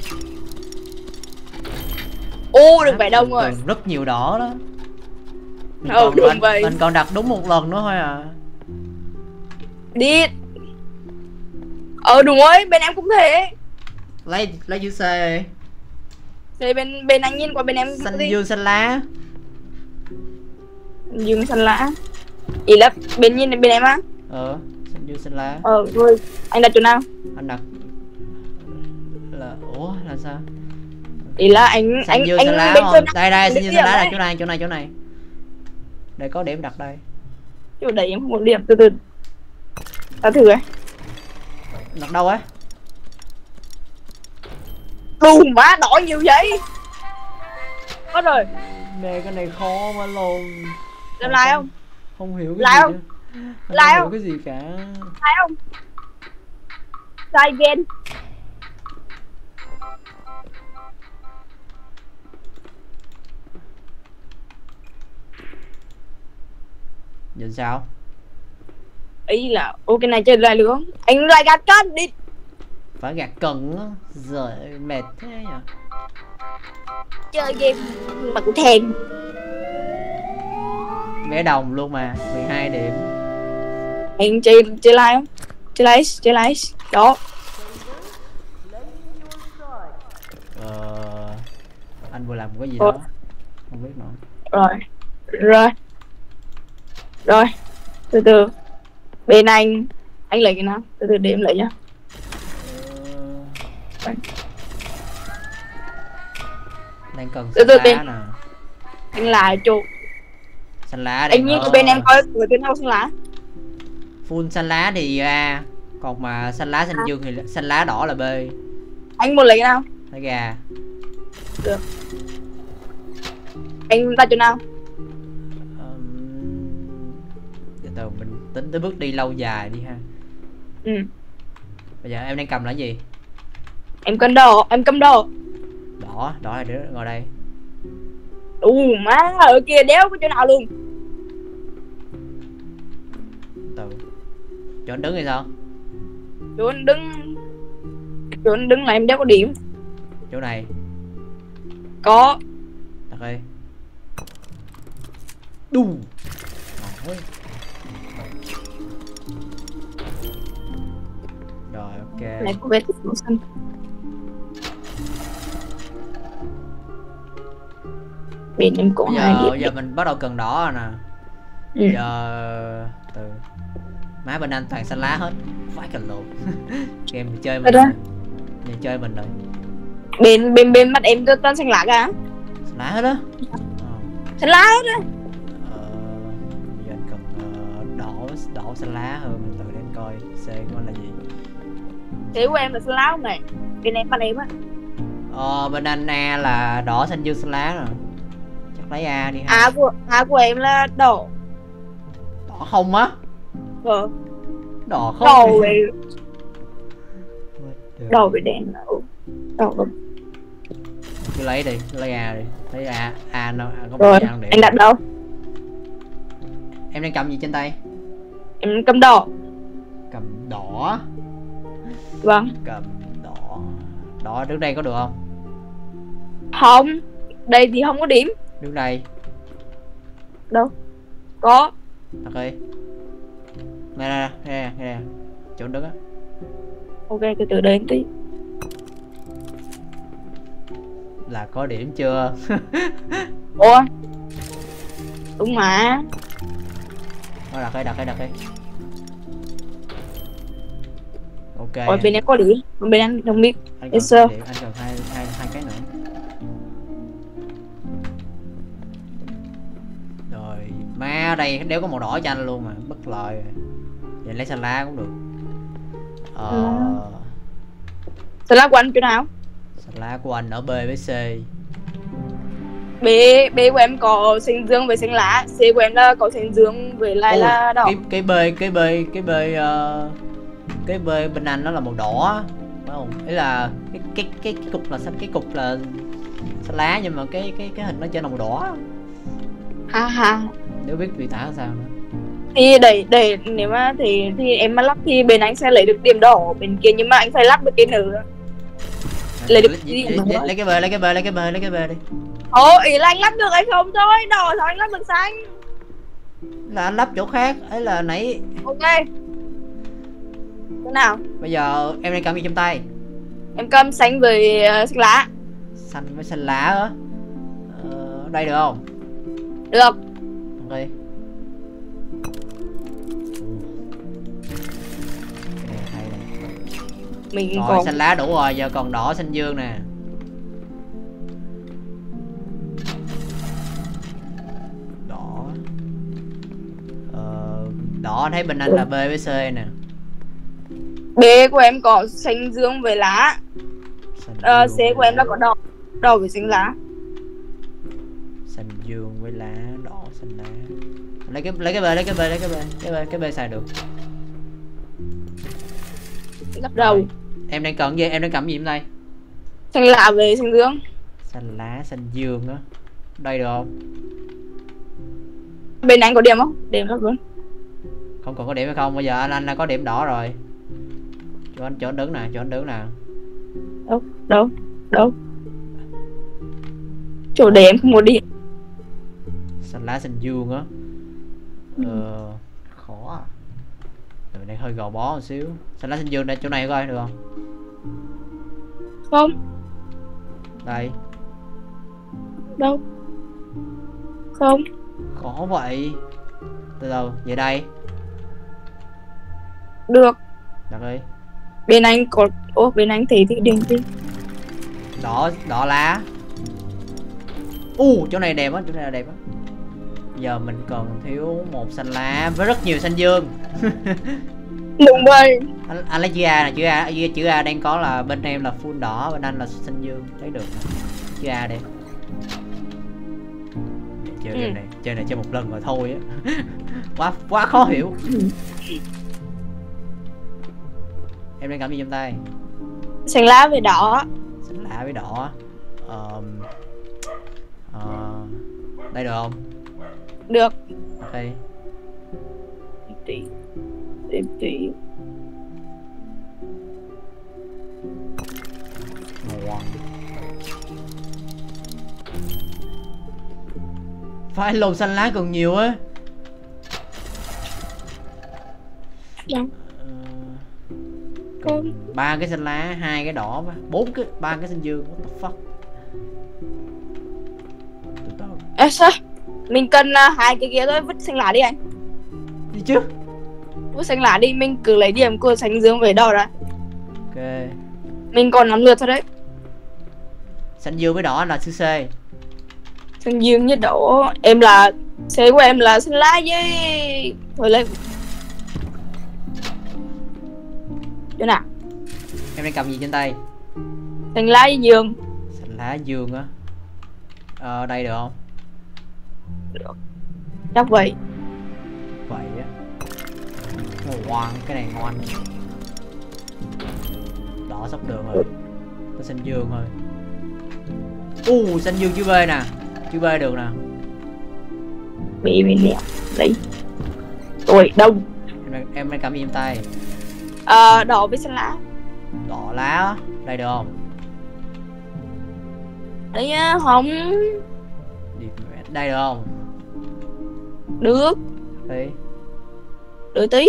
C: Ô, được vẻ đông rồi.
A: Còn rất nhiều đỏ đó. Mình
C: Ừ,
A: còn,
C: đúng
A: anh,
C: vậy.
A: mình còn đặt đúng một lần nữa thôi à.
C: Đi. Ờ đúng rồi, bên em cũng thế.
A: Lấy lấy chữ C đi.
C: Đây bên bên anh nhìn qua bên em
A: Xanh
C: đi.
A: dương xanh lá.
C: Dương xanh lá. Ý là bên nhìn bên em á.
A: Ờ, xanh dương xanh lá.
C: Ờ thôi, anh đặt chỗ nào?
A: Anh đặt là ủa là sao?
C: Ý là anh
A: Xanh
C: anh
A: dương
C: anh
A: xanh lá
C: bên
A: không?
C: chỗ nào?
A: Đây đây, xanh dương xanh lá là
C: đấy.
A: chỗ này, chỗ này, chỗ này. Để có điểm đặt đây.
C: Chỗ đấy em không có điểm, từ từ. Ta thử ấy.
A: Đặt đâu á?
C: Đùm má đỏ nhiều vậy. Có rồi.
A: Nè cái này khó mà lồn.
C: Làm lại không?
A: Không hiểu cái
C: Lại
A: gì
C: không?
A: nữa. Không
C: Lại
A: hiểu
C: không?
A: cái gì cả.
C: Phải không? Sai game.
A: Giờ sao?
C: Ý là ô cái này chơi lại được không? Anh lại gạt con đi.
A: Phải gạt cần á. Rồi mệt thế nhỉ.
C: Chơi game mà cũng thèm.
A: Vẽ đồng luôn mà, mười hai điểm.
C: Anh chơi chơi lại không? Chơi lại, chơi lại. Đó.
A: Ờ, anh vừa làm cái gì
C: Ờ.
A: đó không biết nữa.
C: Rồi. Rồi. Rồi. Từ từ. Bên anh anh lấy cái nào? Từ từ để em lấy nhá.
A: Ờ, đang cần
C: Từ
A: xanh
C: từ
A: lá
C: tìm.
A: nè.
C: Anh lại chỗ.
A: Xanh lá đây.
C: Anh nhìn của bên em coi của tên nào xanh lá.
A: Full xanh lá thì A, còn mà xanh lá xanh
C: À.
A: dương thì xanh lá đỏ là B.
C: Anh muốn lấy cái nào?
A: Thấy gà.
C: Được. Anh ra chỗ nào?
A: Um, từ từ mình tính tới bước đi lâu dài đi ha.
C: Ừ.
A: Bây giờ em đang cầm là cái gì?
C: Em cầm đồ, em cầm đồ.
A: Đỏ, đỏ là đứa ngồi đây.
C: Ù má, ở kia đéo có chỗ nào luôn.
A: Từ chỗ anh đứng thì sao?
C: Chỗ anh đứng. Chỗ anh đứng là em đéo có điểm.
A: Chỗ này
C: Có.
A: đặt đi. Đù. Ôi.
C: Này có vết màu xanh. Bên em có hai
A: Giờ
C: điểm.
A: giờ mình bắt đầu cần đỏ rồi nè.
C: Ừ.
A: Giờ từ má bên anh toàn xanh lá hết. Phải cần lộn. Game chơi
C: Thật
A: mình.
C: ra?
A: Này chơi mình rồi.
C: Bên bên bên mắt em toàn xanh lá cả.
A: Xanh lá hết á. Ờ.
C: Xanh lá hết á.
A: Ờ, giờ anh cần ờ, đỏ đỏ xanh lá hơn, mình tự để anh coi C của anh là gì.
C: Thế của em là xanh lá không này? Bên em mắt em á.
A: Ờ, bên anh A là đỏ xanh dương xanh lá rồi. Chắc lấy A đi ha.
C: A của A của em là đỏ.
A: Đỏ không á?
C: Ờ.
A: Đỏ không?
C: Đỏ về đỏ về đen là đỏ không.
A: Cứ lấy đi, cứ lấy A đi. Lấy A, A nó A có
C: Rồi,
A: bao nhiêu
C: anh đặt đâu?
A: Em đang cầm gì trên tay?
C: Em cầm đỏ.
A: Cầm đỏ.
C: Vâng.
A: Cầm đỏ. Đỏ đứng đây có được không?
C: Không. Đây thì không có điểm.
A: Đứng đây.
C: Đâu? Có.
A: Ok. Đây nè, nè, nè, nè. Chỗ đứng á.
C: Ok, từ từ đến tí.
A: Là có điểm chưa?
C: Ủa? Đúng mà.
A: Thôi đặt đây, đặt đây, đặt đây. Ok.
C: Ủa, bên em có điểm. Bên em không biết.
A: Anh
C: Yes,
A: cần
C: sir.
A: điểm, anh cần hai hai hai cái nữa. Rồi, má ở đây đéo có màu đỏ cho anh luôn mà, bất lợi rồi. Vậy lấy xanh lá cũng được. Ờ,
C: Ừ. Xanh lá của anh chỗ nào?
A: xanh lá của anh ở B với C.
C: B, B của em có xanh dương với xanh lá. C của em là có xanh dương với lại
A: Ồ,
C: là đỏ.
A: cái cái B cái B cái B uh, cái B bên anh nó là màu đỏ, phải không? Ý là cái cái cái, cái cục là xanh, cái cục là xanh lá nhưng mà cái cái cái hình nó trên là màu đỏ.
C: Ha ha.
A: Nếu biết vị tả sao nữa.
C: Thì để để nếu mà thì thì em mà lắp thì bên anh sẽ lấy được điểm đỏ bên kia, nhưng mà anh phải lắp được cái nữa. Lấy được
A: lấy,
C: cái gì
A: lấy,
C: mà
A: lấy,
C: nói.
A: lấy cái B lấy cái B lấy cái B lấy cái B đi.
C: Ồ, ý là anh lắp được hay không thôi, đỏ sao anh lắp được xanh.
A: Là anh lắp chỗ khác ấy, là nãy.
C: Ok. Thế nào?
A: Bây giờ em đang cầm gì trong tay?
C: Em cầm xanh với uh, xanh lá.
A: Xanh với xanh lá á. Ờ, đây được không?
C: Được.
A: Ok. Cái này hay này.
C: Mình
A: Rồi
C: còn
A: xanh lá đủ rồi, giờ còn đỏ xanh dương nè. Đỏ. Ờ, đỏ anh thấy bên anh là B với C nè.
C: B của em có xanh dương với lá.
A: Xanh
C: Ờ,
A: dương
C: C
A: với
C: của em
A: lá.
C: là có đỏ. Đỏ với xanh lá.
A: Xanh dương với lá, đỏ xanh lá. Lấy cái lấy cái B lấy cái B lấy cái B cái B cái B xài được.
C: Lắp đầu.
A: Rồi. Em đang cần gì? Em đang cầm gì trong tay?
C: Xanh lá với xanh dương.
A: Xanh lá xanh dương á. Đây được không?
C: Bên anh có điểm không? Điểm lắp luôn.
A: Không còn có điểm hay không? Bây giờ anh anh đã có điểm đỏ rồi. Cho anh chỗ anh đứng nè, chỗ anh đứng nè.
C: Đâu? Đâu? Đâu? Chỗ để em không có điểm.
A: Xanh lá xanh dương á. Ờ, khó à. Tụi này hơi gò bó một xíu. Xanh lá xanh dương đây, chỗ này coi được không?
C: Không?
A: Đây.
C: Đâu? Không?
A: Khó vậy. Từ từ, vậy đây.
C: Được.
A: Đặt đi.
C: Bên anh có... Ủa, bên anh thấy thì điểm gì?
A: Đỏ, đỏ lá. U, chỗ này đẹp á, chỗ này là đẹp á. Giờ mình còn thiếu một xanh lá với rất nhiều xanh dương.
C: Đúng vậy.
A: anh, anh lấy chữ A nè, chữ A, chữ A đang có là bên em là full đỏ, bên anh là xanh dương, lấy được nè. Chữ A đi. Chơi
C: Ừ.
A: game này, chơi này chơi một lần rồi thôi á. quá quá khó hiểu. Em đang cầm gì trong tay?
C: Xanh lá với đỏ.
A: Xanh lá với đỏ. Ờ, ờ, đây được không?
C: Được.
A: Ok.
C: Tí. Tí. Tí.
A: Ngon. Phải lồng xanh lá còn nhiều á.
C: Dạ.
A: Ờ,
C: con.
A: Ba cái xanh lá, hai cái đỏ, bốn cái, ba cái xanh dương. What the fuck? Từ từ.
C: Ê sao? Mình cần uh, hai cái kia thôi, vứt xanh lá đi anh.
A: Đi chứ.
C: Vứt xanh lá đi, mình cứ lấy điểm của xanh dương về đỏ ra.
A: Ok.
C: Mình còn năm lượt thôi đấy.
A: Xanh dương với đỏ là chữ C.
C: Xanh dương với đỏ, em là C của em là xanh lá với thôi lên. Chỗ nào?
A: Em đang cầm gì trên tay?
C: Xanh lá với dương.
A: Xanh lá dương á. Ờ đây được không?
C: Được. Chắc vậy.
A: Vậy á. Ngon, cái này ngon. Đỏ sắp được rồi. Có xanh dương thôi. U uh, xanh dương chữ B nè. Chữ B được nè.
C: Bị bị nè. Đấy. Rồi đông.
A: Em đang, em đang cầm gì trên tay?
C: Ờ đỏ với xanh lá.
A: Đỏ lá á. Đây được không?
C: Đấy á, không.
A: Đây được không?
C: Được.
A: Đi.
C: Được tí.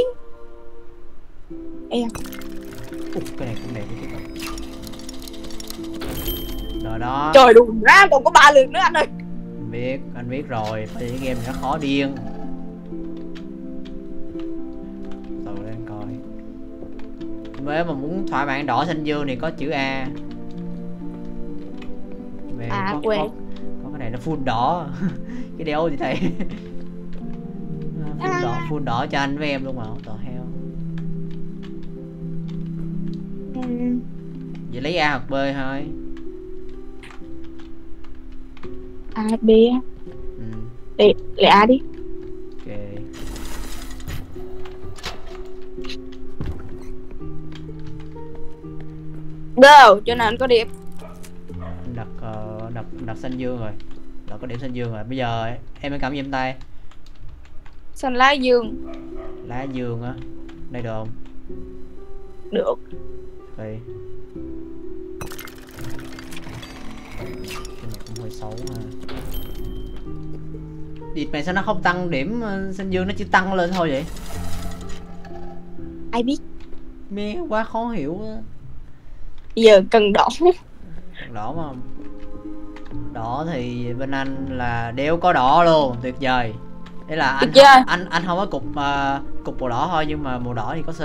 C: Em.
A: Ủa, cái này cũng đẹp chứ. Rồi đó.
C: Trời đủ ra còn có ba lượt nữa anh ơi.
A: Anh biết, anh biết rồi. Cái game này nó khó điên. Từ để anh coi. Nếu mà muốn thỏa mãn đỏ xanh dương thì có chữ A. Về
C: À
A: có,
C: quên.
A: có, có cái này nó full đỏ. Cái đéo gì thầy. Full đỏ, full đỏ cho anh với em luôn mà, không tờ heo.
C: Ừ.
A: Vậy lấy A hoặc B thôi.
C: A, B.
A: Ừ.
C: Để, lấy A đi.
A: Ok.
C: Đâu, cho nên anh có điểm.
A: Anh đặt, uh, đặt, đặt xanh dương rồi. Đã có điểm xanh dương rồi. Bây giờ em mới cầm gì trên tay?
C: Xanh lá dương.
A: Lá dương á. Đây được không?
C: Được.
A: Đây. Cái này cũng hơi xấu ha. Địt này sao nó không tăng điểm xanh dương, nó chỉ tăng lên thôi vậy?
C: Ai biết.
A: Mẹ quá khó hiểu á.
C: Giờ cần đỏ.
A: Đỏ mà. Đỏ thì bên anh là đéo có đỏ luôn, tuyệt vời. Đấy là anh anh, anh anh không có cục uh, cục màu đỏ thôi, nhưng mà màu đỏ thì có C.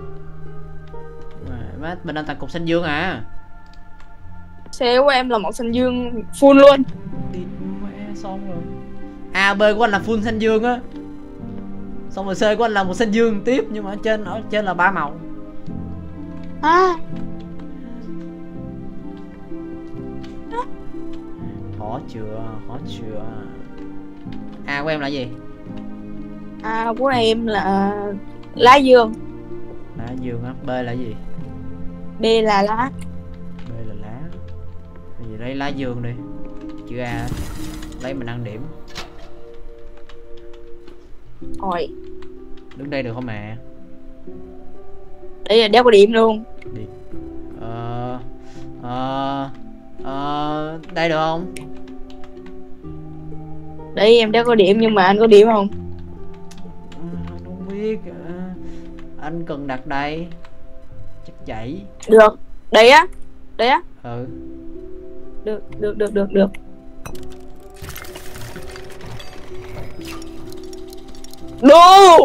A: Mà bên anh toàn cục xanh dương à.
C: C của em là màu xanh dương full luôn.
A: Đi mẹ xong rồi. A B của anh là full xanh dương á. Xong rồi C của anh là một xanh dương tiếp, nhưng mà ở trên ở trên là ba màu.
C: À.
A: Khó chưa, khó chưa. A của em là gì?
C: A của em là lá dương.
A: Lá dương á. B là gì?
C: B là lá.
A: B là lá. Bây giờ lấy lá dương đi. Chữ A á. Lấy mình ăn điểm.
C: Rồi.
A: Đứng đây được không mẹ?
C: Đây là đéo có điểm luôn.
A: Đi. Ờ Ờ Ờ Đây được không?
C: Đây em đéo có điểm, nhưng mà anh có điểm không?
A: Anh không biết. Anh cần đặt đây. Chắc chảy.
C: Được. Đây á. Đây á.
A: Ừ.
C: Được, được, được, được, được. Đô.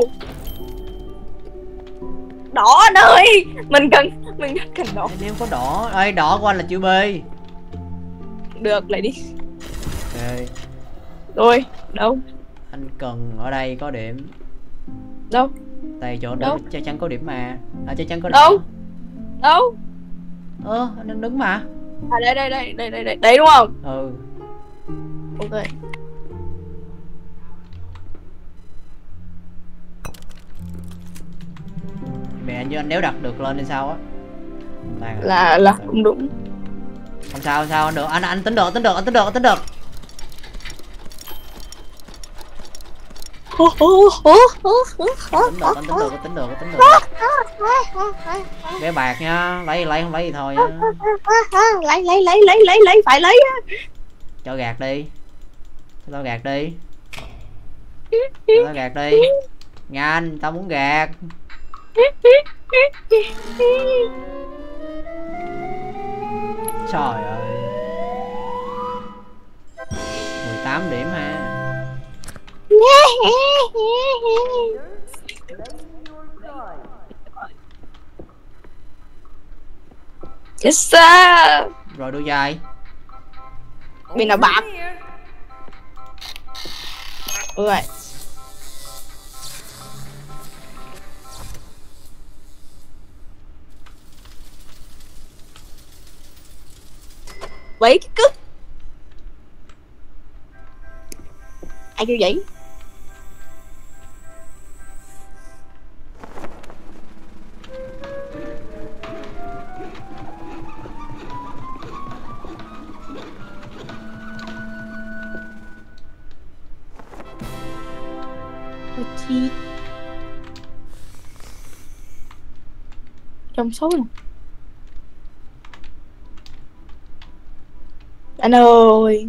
C: Đỏ anh ơi. Mình cần Mình cần đỏ.
A: Nếu có đỏ. Ê, đỏ của anh là chữ B.
C: Được, lại đi.
A: Ok.
C: Rồi, đâu?
A: Anh cần ở đây có điểm.
C: Đâu?
A: Đây chỗ
C: Đâu?
A: đó chắc chắn có điểm mà. À chắc chắn có
C: Đâu?
A: đỏ.
C: Đâu?
A: Ơ, anh đang đứng mà.
C: À đây đây đây đây đây đây. Đấy đúng không?
A: Ừ.
C: Ok.
A: Mẹ như anh đéo đặt được lên hay sao á.
C: Là là không đúng.
A: Không sao, không sao, anh được, anh anh tính được, tính được, anh tính được, anh tính được. Tính được, anh tính được, anh tính được, anh tính được. Cái bạc nha, lấy lấy không lấy thì thôi nha.
C: Lấy lấy lấy lấy lấy lấy phải lấy á.
A: Cho gạt đi. Cho tao gạt đi. Cho tao gạt đi. Nhanh, tao muốn gạt. Trời ơi, mười tám điểm ha.
C: Yes sir.
A: Rồi đôi dài.
C: Bên nào bạc. Ui. Vậy cái cứt. Ai kêu vậy? Ôi chi. Trong số này. Anh ơi.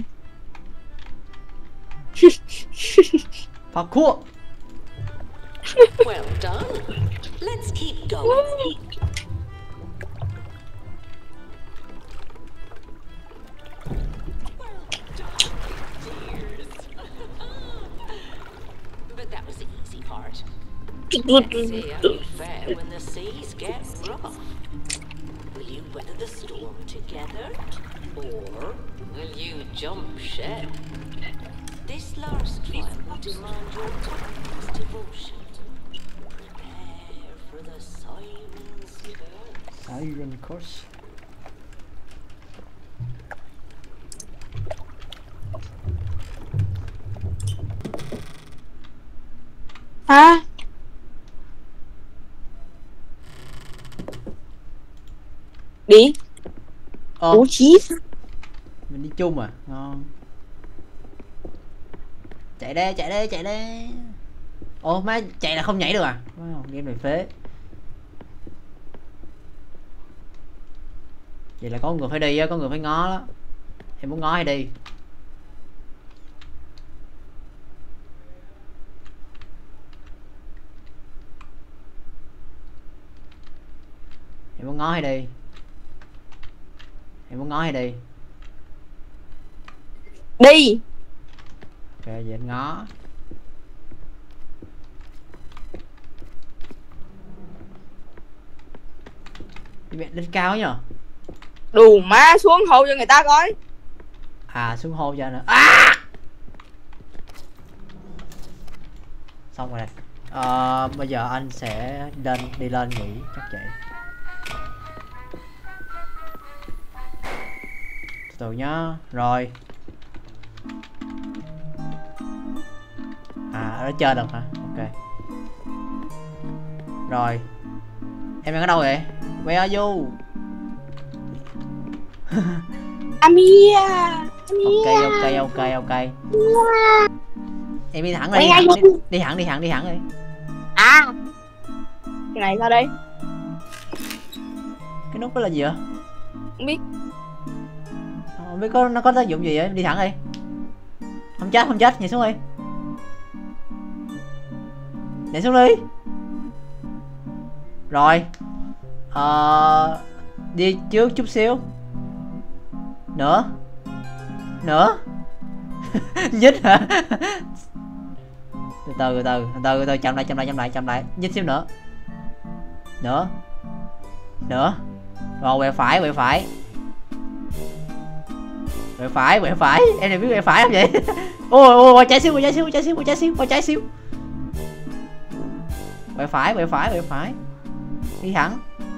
A: Parkour.
D: Well done. Let's keep going. But that was the easy part. Let's see how you fare when the seas get rough. Will you weather the storm together, or will you jump ship? This last trial will demand your topmost devotion. Prepare for the Siren's curse.
A: Siren curse.
C: Hả? Đi.
A: Ờ,
C: Ủa chí.
A: mình đi chung à, ngon. Chạy đây, chạy đây, chạy đây. Ồ, má chạy là không nhảy được à? Wow, game này phế. Vậy là có người phải đi á, có người phải ngó đó. Em muốn ngó hay đi? Em muốn ngó hay đi? Em muốn ngó hay đi?
C: Đi.
A: Ok, vậy anh ngó. Đi mẹ lên cao nhờ.
C: Đù má xuống hô cho người ta coi.
A: À, xuống hô cho nữa. À! Xong rồi này. Ờ, bây giờ anh sẽ lên đi lên nghỉ chắc vậy. Từ từ nhá. Rồi. À, ở đó chơi được hả? Ok. Rồi. Em đang ở đâu vậy? Where are you?
C: Amia.
A: Ok, ok, ok, ok. Em đi thẳng đi, đi, thẳng, đi, đi thẳng, đi thẳng, đi thẳng đi.
C: À. Cái này sao đây?
A: Cái nút đó là gì vậy?
C: Không biết.
A: Không biết có nó có tác dụng gì vậy? Đi thẳng đi. Không chết, không chết, nhảy xuống đi. Nhảy xuống đi. Rồi. Ờ, đi trước chút xíu. Nữa. Nữa. Nhích hả? Từ từ từ từ từ từ chậm lại chậm lại chậm lại chậm lại nhích xíu nữa. Nữa. Nữa. Rồi quẹo phải quẹo phải. Quẹo phải quẹo phải. Em này biết quẹo phải không vậy? Ôi ôi ôi trái xíu trái xíu trái xíu trái xíu trái xíu. Quẹo phải quẹo phải quẹo phải. Đi thẳng.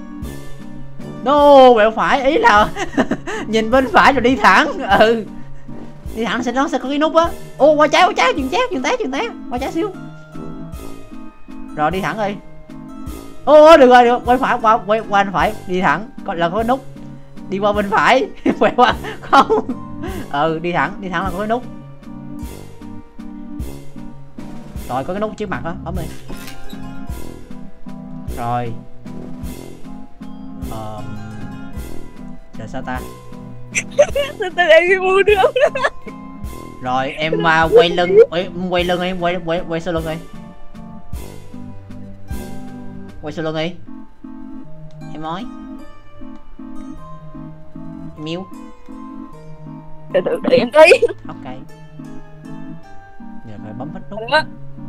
A: No, quẹo phải, ý là nhìn bên phải rồi đi thẳng. Ừ. Đi thẳng sẽ nó sẽ có cái nút á. Ô qua trái qua trái chừng chát chừng té chừng té. Qua trái xíu. Rồi đi thẳng đi. Ô được rồi được, quay phải qua quay qua bên phải, đi thẳng, có là có cái nút. Đi qua bên phải, quay qua không. Ừ, đi thẳng, đi thẳng là có cái nút. Rồi có cái nút trước mặt đó, bấm đi. Rồi. Ờ Giờ sao ta?
C: Sao ta lại cái mua được?
A: Rồi em uh, quay lưng, quay, quay lưng em, quay quay quay sau lưng đi. quay sau lưng đi em nói miêu.
C: Từ từ để em đi.
A: Ok giờ phải bấm hết nút.
C: Nữa.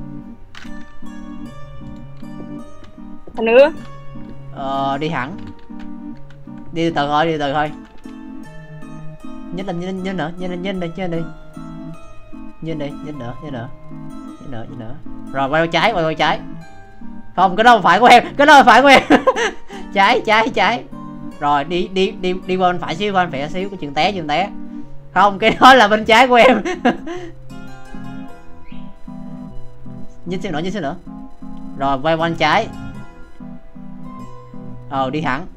C: Nữa.
A: Ờ, đi thẳng đi từ từ thôi, đi từ từ thôi. Nhích lên, nhích nhích nữa, nhích lên, nhích đi, nhích đi, nhích đi, nhích nữa, nhích nữa, nhích nữa, nhích nữa. Rồi quay qua trái, quay qua trái. Không, cái đó không phải của em, cái đó không phải của em. Trái, trái, trái. Rồi đi đi đi đi qua bên phải xíu, qua bên phải xíu, cái chừng té, chừng té. Không, cái đó là bên trái của em. Nhích xíu nữa, nhích xíu nữa. Rồi quay qua bên trái. Ờ, đi thẳng.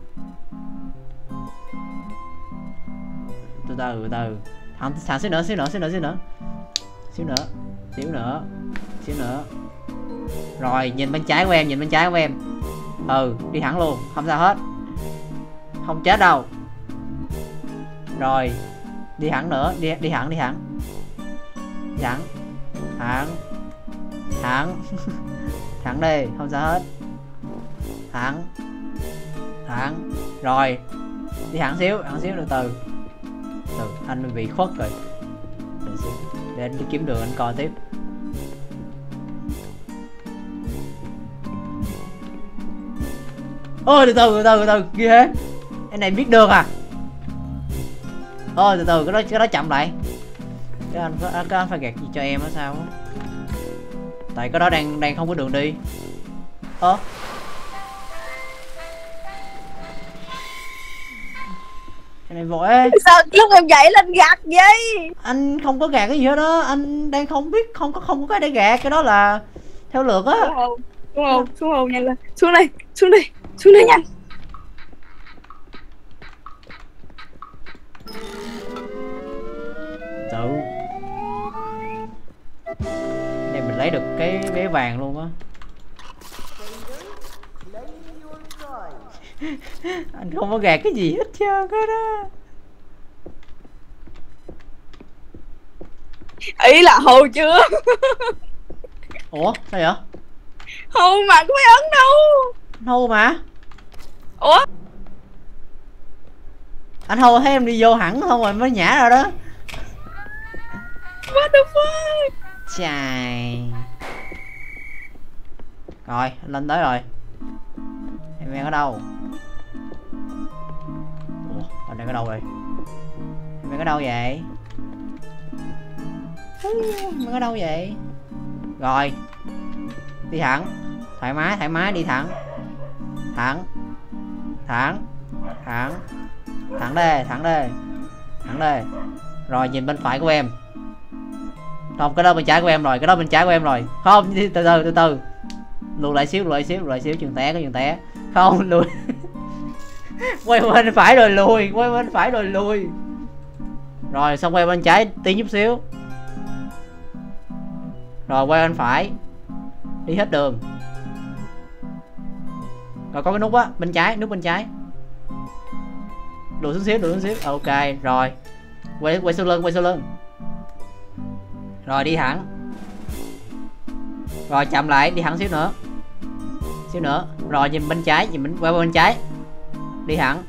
A: Từ từ, từ từ. Thẳng, thẳng xíu nữa, xíu nữa, xíu nữa, xíu nữa. Xíu nữa, xíu nữa, xíu nữa. Rồi, nhìn bên trái của em, nhìn bên trái của em. Ừ, đi thẳng luôn, không sao hết. Không chết đâu. Rồi, đi thẳng nữa, đi đi thẳng, đi thẳng. Đi thẳng. Thẳng. Thẳng. Thẳng đi, không sao hết. Thẳng. Thẳng. Rồi, đi thẳng xíu, thẳng xíu từ từ. Từ anh bị khuất rồi. Để, xíu. Để anh đi kiếm đường anh coi tiếp. Ôi từ từ từ từ từ kia thế. Cái này biết đường à? Ôi từ từ cái đó cái đó chậm lại. Cái anh phải cái anh phải gạt gì cho em á sao á? Tại cái đó đang đang không có đường đi. Ơ. Cái này vội.
C: Sao lúc em dậy lên gạt vậy?
A: Anh không có gạt cái gì hết đó, anh đang không biết, không có không có cái để gạt, cái đó là theo lượt á.
C: Xuống hồ, xuống hồ, xuống hồ nhanh lên. Xuống đây, xuống đây, xuống đây nhanh.
A: Tự này mình lấy được cái vé vàng luôn á. Anh không có gạt cái gì hết trơn hết á.
C: Ý là hồ chưa?
A: Ủa sao vậy?
C: Hồ mà có phải ấn đâu.
A: Hô mà.
C: Ủa?
A: Anh hô thấy em đi vô hẳn không rồi mới nhả ra đó.
C: What the fuck?
A: Chài. Rồi anh lên tới rồi. Em đang ở đâu? Ủa anh đang ở đâu rồi? Em đang ở đâu vậy? Em đang ở đâu vậy? Rồi đi thẳng, thoải mái thoải mái, đi thẳng thẳng thẳng thẳng thẳng đây, thẳng đây, thẳng đây. Rồi nhìn bên phải của em. Không, cái đó bên trái của em rồi, cái đó bên trái của em rồi. Không, từ từ từ từ lùi lại xíu, lùi lại xíu, lùi lại xíu, chừng té, có chừng té. Không, lùi. Quay bên phải rồi lùi, quay bên phải rồi lùi. Rồi xong quay bên trái tí chút xíu. Rồi quay bên phải. Đi hết đường. Rồi có cái nút á, bên trái, nút bên trái. Lùi xuống xíu, lùi xuống xíu. Ok, rồi. Quay quay sau lưng, quay sau lưng. Rồi đi thẳng. Rồi chậm lại, đi thẳng xíu nữa. Xíu nữa. Rồi nhìn bên trái, nhìn bên quay bên trái. Đi thẳng.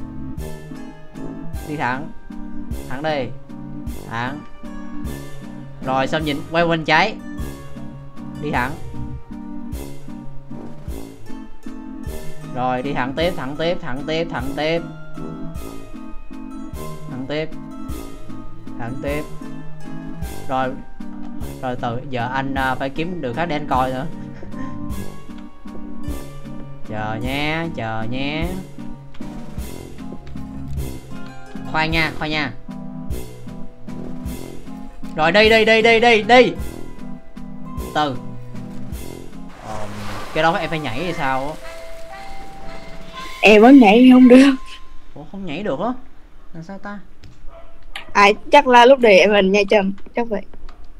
A: Đi thẳng. Thẳng đi. Thẳng. Rồi xong nhìn quay bên trái. Đi thẳng. Rồi đi thẳng tiếp, thẳng tiếp, thẳng tiếp, thẳng tiếp. Thẳng tiếp. Thẳng tiếp. Rồi. Rồi từ giờ anh uh, phải kiếm đường khác để anh coi nữa. Chờ nha, chờ nha. Khoan nha, khoan nha. Rồi đi đi đi đi đi đi. Từ um, cái đó em phải nhảy hay sao á?
C: Em vẫn nhảy không được.
A: Ủa không nhảy được á? Làm sao ta?
C: Ai chắc là lúc này em mình nha Trâm, chắc vậy.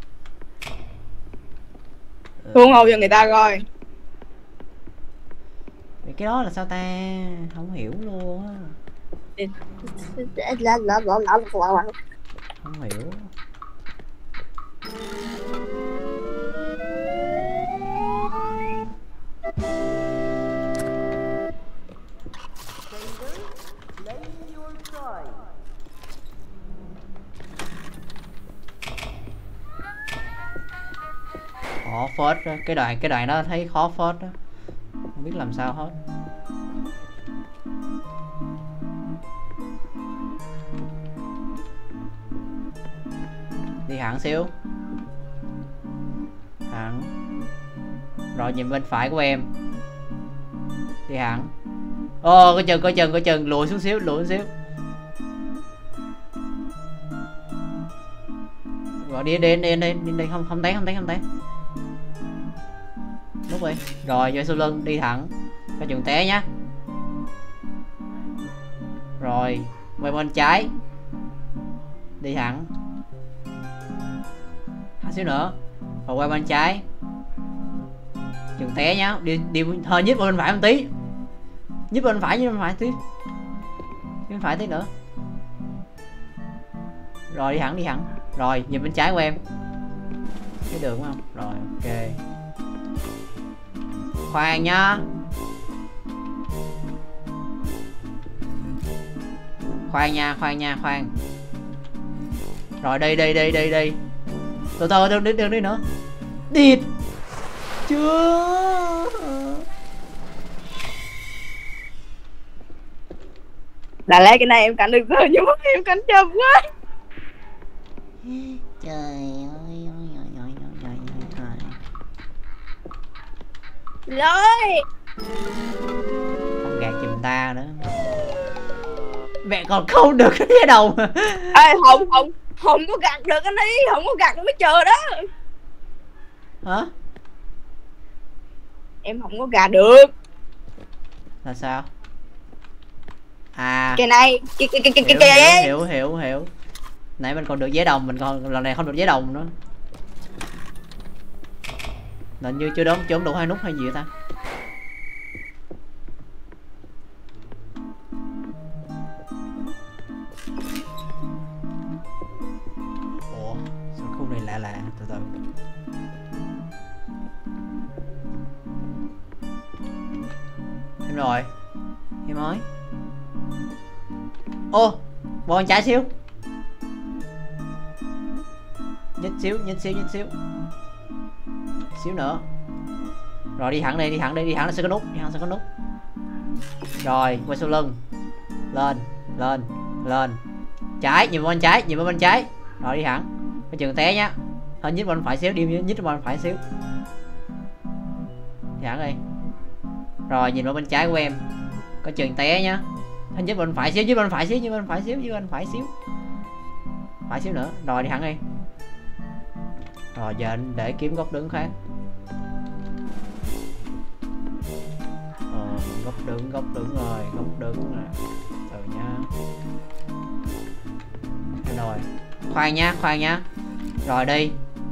C: Xuống hồ cho người ta coi.
A: Cái đó là sao ta? Không hiểu luôn á. Không hiểu. phết đó. Cái đoạn cái đoạn đó thấy khó phết đó, không biết làm sao hết. Đi thẳng xíu, thẳng. Rồi nhìn bên phải của em, đi thẳng. Ô, có chừng, có chừng, có chừng, lùi xuống xíu, lùi xuống xíu. Rồi đi đi đi đi đi, đi. không không té không té không té. Lúc đi. Rồi vô sau lưng đi thẳng, có chừng té nhá. Rồi quay bên trái, đi thẳng. Thẳng xíu nữa, rồi quay bên trái, chừng té nhá. Đi đi hơi nhích bên phải một tí, nhích bên phải, nhích bên phải tí, bên phải tí nữa. Rồi đi thẳng, đi thẳng. Rồi nhìn bên trái của em, thấy đường không? Rồi ok. Khoan nhá, khoan nha, khoan nha, khoan. Rồi đi đi đi đi đi. Từ từ, đừng đi, đừng đi nữa. Địt. Chưa.
C: Đã lẽ cái này em cắn được rồi nhưng mà em cắn chậm quá.
A: Trời ơi ơi ơi ơi ơi ơi ơi.
C: Rồi.
A: Không gạt giùm ta nữa. Mẹ còn không được cái vé đầu mà.
C: Ê, không không không có gạt được anh đi, không có gạt nó mới chờ đó.
A: Hả?
C: Em không có gạt được.
A: Là sao? À,
C: Cái này, cái cái cái cái
A: hiểu,
C: cái cái
A: hiểu, hiểu hiểu hiểu. Nãy mình còn được vé đồng, mình còn lần này không được vé đồng nữa. Hình như chưa đóng chưa đủ hai nút hay gì vậy ta? Ủa, sao khu này lạ lạ, từ từ. Em rồi, em mới. Ô, bọn trái xíu. Nhích xíu, nhích xíu, nhích xíu. Xíu nữa. Rồi đi thẳng đi, đi thẳng đi, đi thẳng là sẽ có nút, đi thẳng sẽ có nút. Rồi, quay sau lưng. Lên, lên, lên. Trái, nhìn bên trái, nhìn bên trái. Rồi đi thẳng. Cái chừng té nhá. Thôi nhích bên phải xíu, đi nhích bên phải xíu. Đi thẳng đi. Rồi nhìn bên trái của em. Có chừng té nhá. Thôi nhích bên phải xíu, nhích bên phải xíu, nhích bên phải xíu, nhích bên phải xíu. Phải xíu nữa. Rồi đi thẳng đi. Rồi giờ anh để kiếm góc đứng khác. Ờ, góc đứng, góc đứng rồi, góc đứng rồi. Từ nha. Rồi, khoan nha, khoan nha. Rồi đi.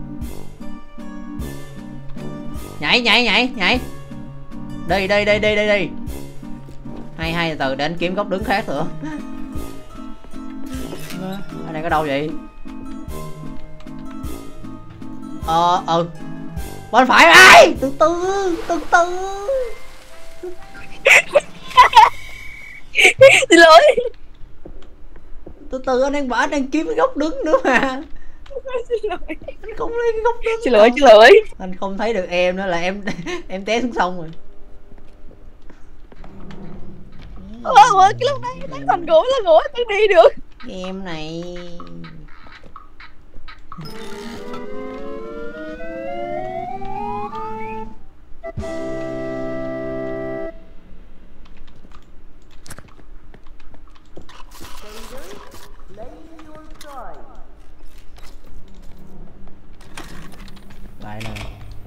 A: Nhảy, nhảy, nhảy, nhảy. Đi, đi, đi, đi, đi, đi. Hay, hay, từ từ để anh kiếm góc đứng khác nữa. Ở đây có đâu vậy? Ờ, ừ. Bên phải ai? Từ từ, từ từ.
C: Xin lỗi.
A: Từ từ, anh đang bảo anh đang kiếm cái góc đứng nữa mà.
C: Xin lỗi.
A: Anh không lấy cái góc đứng.
C: Xin lỗi, xin lỗi.
A: Anh không thấy được em nữa là em em té xuống sông rồi.
C: Ủa, ủa, cái lúc đấy thấy thành gỗ là gỗ tôi đi được.
A: Em này. Lại nè.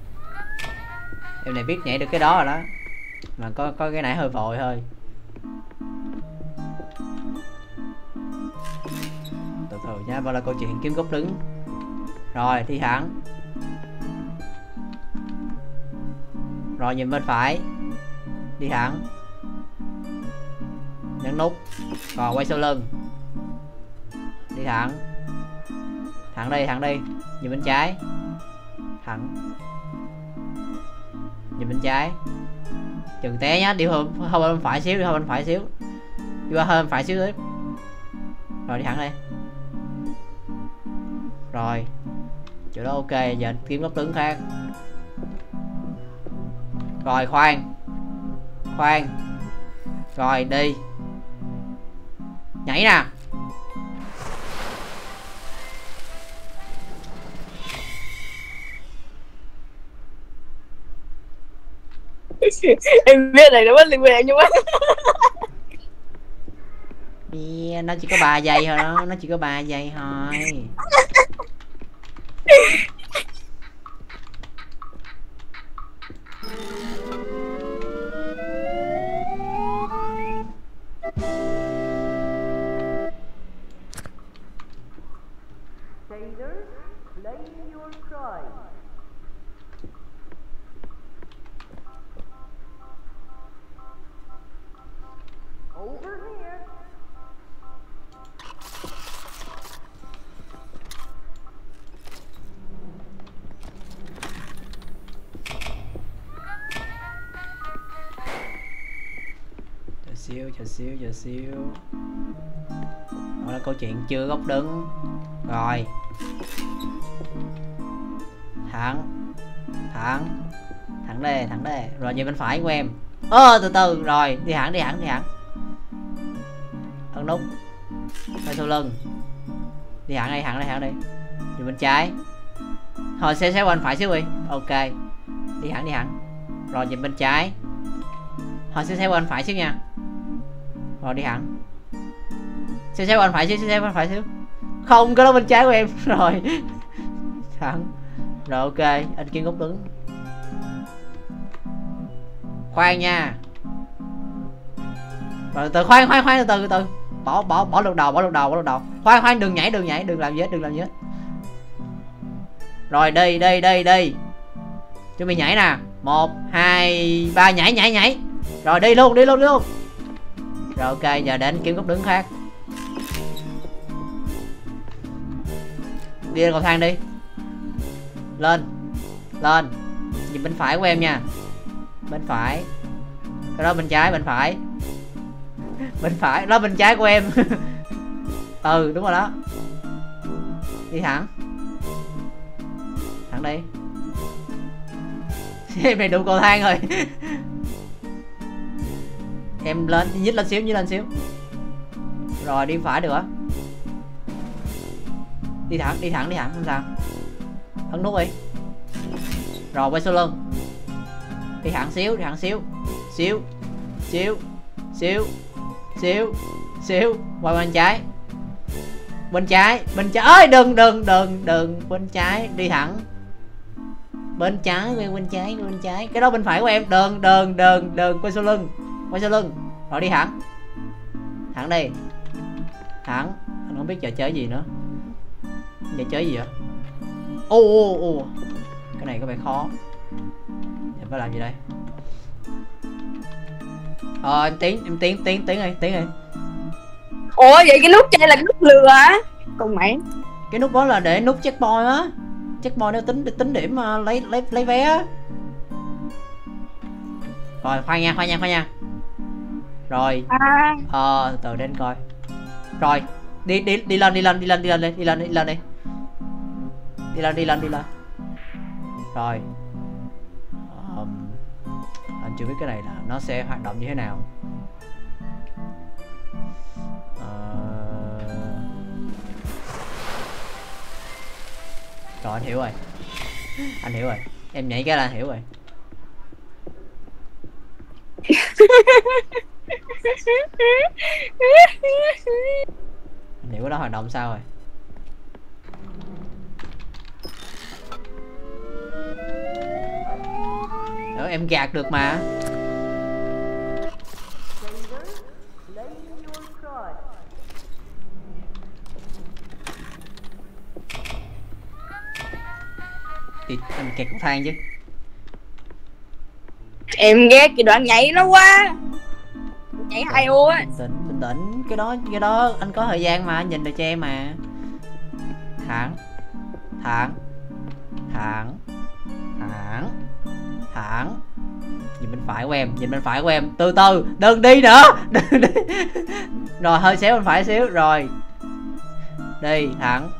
A: Em này biết nhảy được cái đó rồi đó. Mà có có cái nãy hơi vội thôi. Từ từ nha, bao là câu chuyện kiếm góc đứng. Rồi đi thẳng. Rồi nhìn bên phải. Đi thẳng. Nhấn nút. Còn quay sau lưng. Đi thẳng. Thẳng đi, thẳng đi. Nhìn bên trái. Thẳng. Nhìn bên trái. Chừng té nhá, đi hơi, hơi bên phải xíu, đi hơi bên phải xíu. Đi qua hơi bên phải xíu tiếp. Rồi đi thẳng đi. Rồi. Chỗ đó ok, giờ kiếm góc đứng khác. Rồi khoan. Khoan. Rồi đi. Nhảy nè.
C: Em biết này nó mất liên quan nhưng mà
A: Yeah, nó chỉ có ba giây thôi đó, nó chỉ có ba giây thôi. Xíu, chờ xíu, chờ xíu. Đó là câu chuyện chưa góc đứng. Rồi. Thẳng. Thẳng. Thẳng đây, thẳng đây. Rồi về bên phải của em. Ơ à, từ từ, rồi, đi thẳng, đi thẳng, đi thẳng. Ấn nút. Quay sau lưng. Đi thẳng đây, thẳng đây, thẳng đây. Về bên trái. Thôi xe xe qua bên phải xíu đi. Ok. Đi thẳng, đi thẳng. Rồi về bên trái. Thôi xe xe qua bên phải xíu nha. Rồi đi thẳng. Xe xe qua bên phải xíu, xe xe qua bên phải xíu. Không, cái đó bên trái của em. Rồi. Thẳng. Rồi ok, anh Kiên góc đứng. Khoan nha. Rồi từ từ, khoan khoan khoan từ từ từ. Bỏ bỏ bỏ lượt đầu, bỏ lượt đầu, bỏ lượt đầu. Khoan khoan, đừng nhảy, đừng nhảy, đừng làm gì hết, đừng làm gì hết. Rồi đi đi đi đi. Chuẩn bị nhảy nè. Một, hai, ba, nhảy nhảy nhảy. Rồi đi luôn, đi luôn, đi luôn. Rồi ok, giờ đến kiếm góc đứng khác. Đi lên cầu thang đi. Lên. Lên. Nhìn bên phải của em nha. Bên phải. Cái đó bên trái, bên phải. Bên phải, đó bên trái của em. Ừ, đúng rồi đó. Đi thẳng. Thẳng đi. Em này đụng cầu thang rồi. Em lên, nhích lên xíu, nhích lên xíu. Rồi đi phải được á. Đi thẳng, đi thẳng, đi thẳng, không sao. Ấn nút đi. Rồi quay sau lưng. Đi thẳng xíu, đi thẳng xíu. Xíu. Xíu. Xíu. Xíu. Xíu. Quay bên trái. Bên trái, bên trái ơi, đừng đừng đừng đừng bên trái, đi thẳng. Bên trái, quay bên trái, quay bên trái. Cái đó bên phải của em, đừng đừng đừng đừng quay sau lưng. Quay sau lưng. Rồi đi thẳng. Thẳng đi. Thẳng. Anh không biết trò chơi gì nữa. Trò chơi gì vậy? Ô ô ô. Cái này có vẻ khó. Em phải làm gì đây? Ờ em tiến, em tiến, tiến, tiến đi, tiến đi.
C: Ủa vậy cái nút chơi là cái nút lừa á? Còn mày.
A: Cái nút đó là để nút checkpoint á. Checkpoint để tính để tính điểm uh, lấy lấy lấy vé á. Rồi khoan nha, khoan nha, khoan nha. Rồi.
C: À.
A: Ờ từ đến coi. Rồi, đi đi đi lên đi lên đi lên đi lên đi đi lên đi lên đi. Đi lên đi lên đi lên. Rồi. Um, anh chưa biết cái này là nó sẽ hoạt động như thế nào. Uh... Rồi anh hiểu rồi. Anh hiểu rồi. Em nhảy cái là anh hiểu rồi. Anh hiểu cái đó hoạt động sao rồi. Đó, em gạt được mà. Thì anh kẹt cầu thang chứ.
C: Em ghét cái đoạn nhảy nó quá. Nhảy hay ô á.
A: Bình tĩnh, bình tĩnh. Cái đó, cái đó anh có thời gian mà, anh nhìn được cho em mà. Thẳng. Thẳng. Thẳng. Thẳng. Thẳng. Nhìn bên phải của em, nhìn bên phải của em. Từ từ, đừng đi nữa. Đừng đi. Rồi hơi xéo bên phải xíu. Rồi. Đi, thẳng.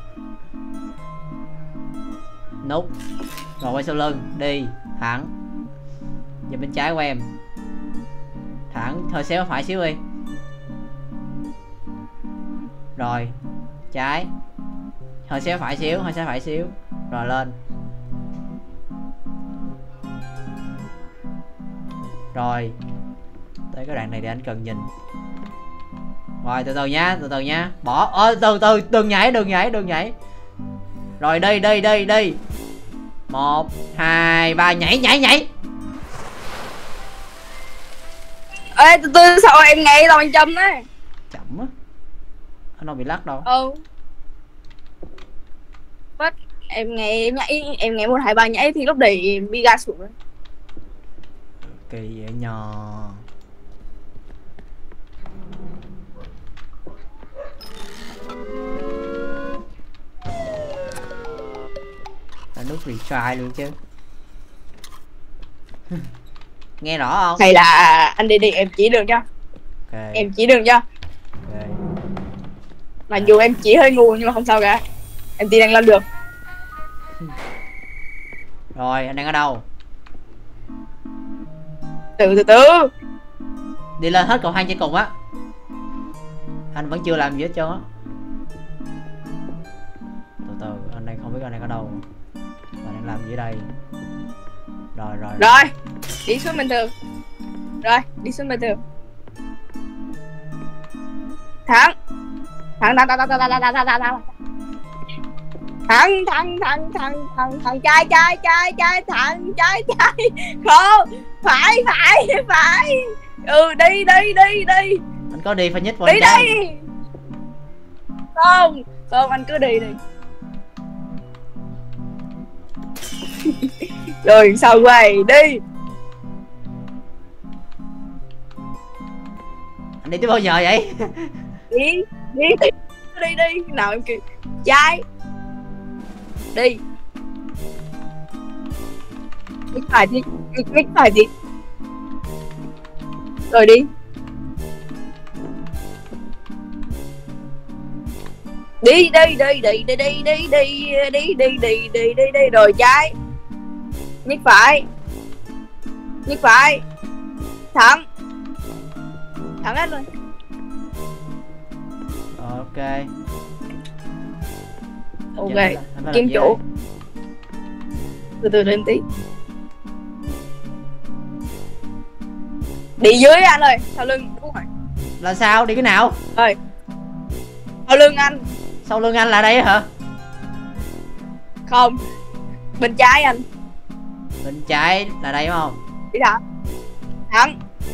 A: Nút. Rồi quay sau lưng. Đi, thẳng. Nhìn bên trái của em. Thẳng, hơi xéo phải xíu đi. Rồi, trái. Hơi xéo phải xíu, hơi xéo phải xíu. Rồi lên. Rồi. Tới cái đoạn này thì anh cần nhìn. Rồi từ từ nha, từ từ nha. Bỏ, ơ từ từ, đừng nhảy, đừng nhảy, đừng nhảy. Rồi đi, đi, đi, đi. Một, hai, ba, nhảy, nhảy, nhảy.
C: Ê, từ từ sao em nghe đâu anh Trâm đấy.
A: Chậm á. Anh đâu bị lắc đâu.
C: Ừ. Bắt em nghe em nhảy, em nghe một hai ba nhảy thì lúc đấy em bị gạt xuống rồi.
A: Kỳ vậy nhờ. Là nút retry luôn chứ. Nghe rõ không?
C: Hay là anh đi đi em chỉ đường cho.
A: Okay.
C: Em chỉ đường cho.
A: Okay.
C: Mặc dù em chỉ hơi ngu nhưng mà không sao cả. Em tin anh làm được.
A: Rồi anh đang ở đâu?
C: Từ từ từ.
A: Đi lên hết cầu thang trên cùng á. Anh vẫn chưa làm gì hết trơn á. Từ từ anh đang không biết anh đang ở đâu. Anh đang làm gì ở đây. Rồi rồi.
C: Rồi, đi xuống bình thường. Rồi, đi xuống bình thường. Thẳng. Thẳng thẳng thẳng thẳng thẳng thẳng thẳng thẳng thẳng. Thẳng thẳng thẳng thẳng thẳng thẳng trái trái trái trái thẳng trái trái. Không, phải phải phải. Ừ đi đi đi đi.
A: Anh có đi phải nhích vào
C: Đi
A: trái.
C: đi. Không, không anh cứ đi đi. Rồi sao quay đi.
A: Anh đi tới bao giờ vậy?
C: Đi đi đi đi đi. Nào em kêu trái. Đi. Nhích phải đi. Nhích phải đi. Rồi đi. Đi đi đi đi đi đi đi đi đi đi đi đi đi đi rồi trái. Nhích phải. Nhích phải. Thẳng. Thẳng hết luôn.
A: Ok.
C: Ok.
A: Dạ, anh phải
C: Kiếm
A: làm
C: chỗ.
A: gì
C: Từ từ lên tí. Đi dưới anh ơi, sau lưng. Đúng rồi.
A: đây? Là sao? Đi cái nào?
C: Ơi. Sau lưng anh.
A: Sau lưng anh là đây hả?
C: Không. Bên trái anh.
A: Bên trái là đây đúng không?
C: Đi thẳng. Thẳng.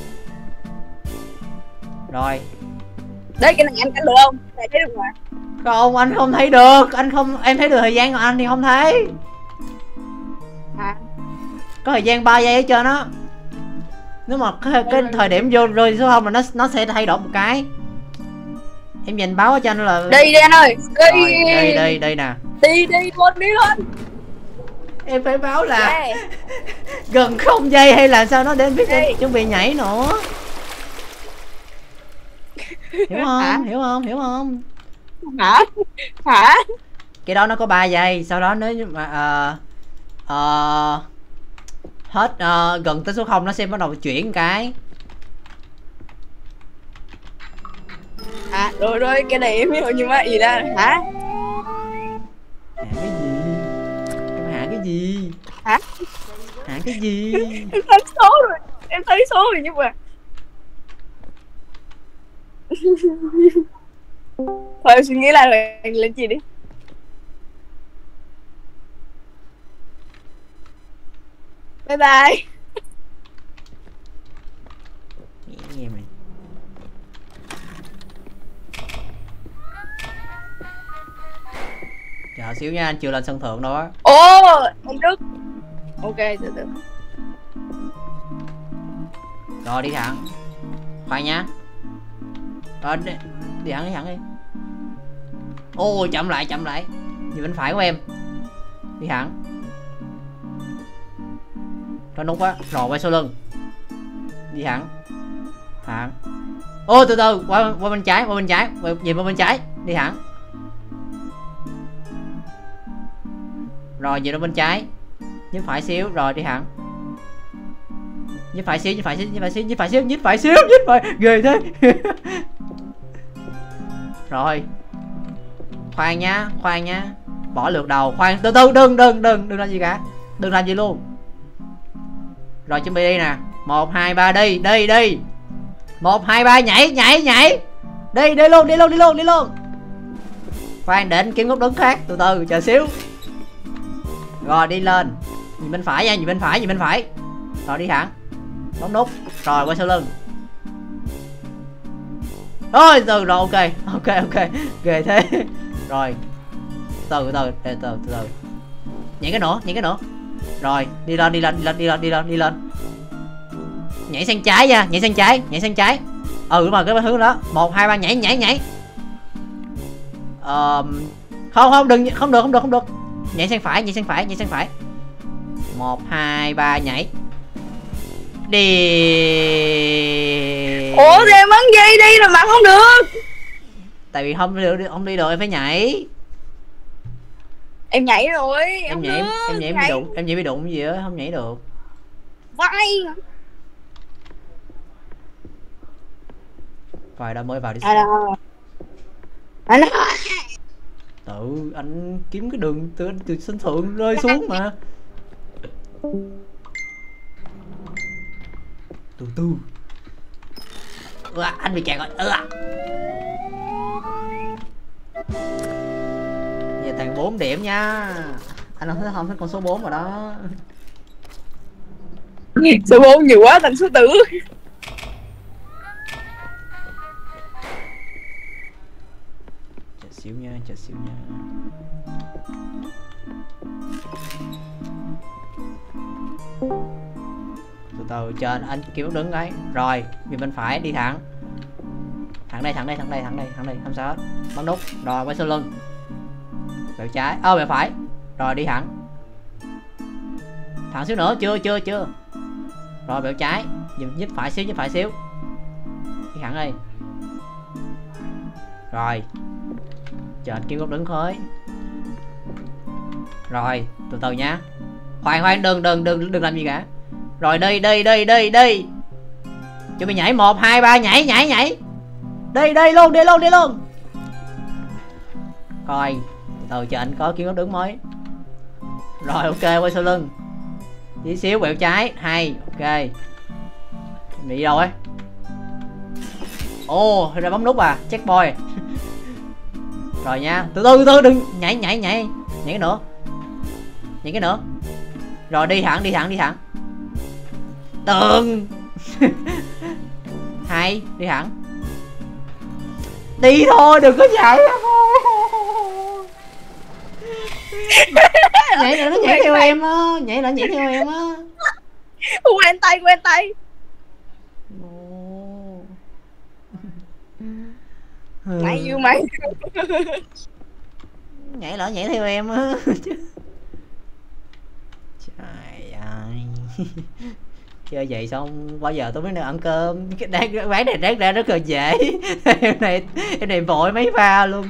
A: Rồi.
C: Đấy cái này anh canh được không? Này thấy được mà.
A: Không, anh không thấy được. Anh không, em thấy được thời gian của anh thì không thấy.
C: À.
A: Có thời gian ba giây hết trơn á. Nếu mà cái, cái thời điểm vô rơi số không là nó nó sẽ thay đổi một cái. Em nhìn báo cho anh là
C: Đi đi anh ơi. Đi.
A: rồi, đây đây đây nè.
C: Đi đi luôn đi luôn.
A: Em phải báo là
C: Đây.
A: gần không giây hay là sao nó để em biết
C: Đây.
A: em chuẩn bị nhảy nữa. Hiểu không?
C: Hả?
A: Hiểu không? Hiểu không?
C: Hả? Hả?
A: Cái đó nó có ba giây, sau đó nếu như mà ờ ờ hết ờ, gần tới số không nó sẽ bắt đầu chuyển cái.
C: À rồi rồi cái này em hiểu nhưng mà ý là hả?
A: Hả cái gì? Em hả cái gì?
C: Hả?
A: Hả cái gì?
C: Em thấy số rồi. Em thấy số rồi nhưng mà thôi em suy nghĩ lại rồi lên gì đi. Bye bye.
A: Nghe mày. Chờ xíu nha, anh chưa lên sân thượng đâu á.
C: Ồ, anh Đức. Ok, từ từ.
A: Rồi đi thẳng. Khoan nha. Rồi đi, đi thẳng đi thẳng đi. Ôi chậm lại chậm lại. Nhìn bên phải của em. Đi thẳng. Rồi nút á, rồi quay sau lưng. Đi thẳng. Thẳng. Ô từ từ, qua qua bên trái, qua bên trái, qua, nhìn qua bên trái, đi thẳng. Rồi nhìn qua bên trái. Nhấn phải xíu rồi đi thẳng. Nhích phải xíu, nhích phải xíu, nhích phải xíu, nhích phải xíu, nhích phải xíu, nhích phải, ghê thế. Rồi. Khoan nhá, khoan nhá. Bỏ lượt đầu, khoan, từ từ, đừng, đừng, đừng, đừng làm gì cả. Đừng làm gì luôn. Rồi chuẩn bị đi nè. Một, hai, ba, đi, đi, đi. Một, hai, ba, nhảy, nhảy, nhảy. Đi, đi luôn, đi luôn, đi luôn, đi luôn. Khoan, định kiếm góc đứng khác, từ từ, chờ xíu. Rồi đi lên. Nhìn bên phải nha, nhìn bên phải, nhìn bên phải. Rồi đi thẳng. Bấm nút. Rồi quay sau lưng. Rồi từ rồi ok. Ok ok. Ghê thế. Rồi. Từ từ từ từ từ từ. Nhảy cái nữa, nhảy cái nữa. Rồi, đi lên đi lên đi lên đi lên đi lên đi lên. Nhảy sang trái nha, nhảy sang trái, nhảy sang trái. Ừ đúng rồi, cái hướng đó. một hai ba nhảy nhảy nhảy. Ờ um, không không đừng không được không được không được. Nhảy sang phải, nhảy sang phải, nhảy sang phải. một hai ba nhảy. Đi.
C: Ủa thì em ấn gì đi rồi mà không được.
A: Tại vì không được, không đi được em phải nhảy.
C: Em nhảy rồi.
A: Em nhảy, em nhảy bị đụng, em nhảy bị đụng gì á, không nhảy được.
C: Vai.
A: Vài đã mới vào đi.
C: À, anh
A: Tự anh kiếm cái đường từ từ sân thượng rơi xuống mà. Từ từ. Ừ, anh bị kẹt rồi. Ừ. Giờ toàn bốn điểm nha. Anh không thấy không thấy con số bốn rồi đó.
C: số bốn nhiều quá thành số tử.
A: Chờ xíu nha, chờ xíu nha. Từ từ chờ anh kiếm đứng đấy. Rồi, nhìn bên phải đi thẳng. Thẳng đây, thẳng đây, thẳng đây, thẳng đây, thẳng đây, không sao hết. Bấm nút, rồi quay sau lưng. Bẹo trái, ơ bẹo phải. Rồi đi thẳng. Thẳng xíu nữa, chưa chưa chưa. Rồi bẹo trái, nhích phải xíu, nhích phải xíu. Đi thẳng đi. Rồi. Chờ anh kiếm góc đứng khối. Rồi, từ từ nha. Khoan khoan đừng đừng đừng đừng làm gì cả. Rồi đi đi đi đi đi. Chuẩn bị nhảy một hai ba nhảy nhảy nhảy. Đi đi luôn, đi luôn, đi luôn. Coi, từ từ chờ anh có kiếm góc đứng mới. Rồi ok, quay sau lưng. Tí xíu quẹo trái, hay, ok. Đi đâu ấy? Ồ, oh, ra bấm nút à, checkpoint. Rồi nha, từ từ từ đừng nhảy nhảy nhảy, nhảy cái nữa. Nhảy cái nữa. Rồi đi thẳng, đi thẳng, đi thẳng. Đừng. Hay, đi thẳng. Đi thôi, đừng có nhảy. Nhảy là nó nhảy theo em á, nhảy là nhảy theo em á.
C: Quen tay, quen tay. Nhảy như mày.
A: Nhảy lỡ nhảy theo em á. Trời ơi. Chơi vậy xong bao giờ tôi mới được ăn cơm. Cái đáng bán này đáng ra rất là dễ. Em này em này vội mấy pha luôn.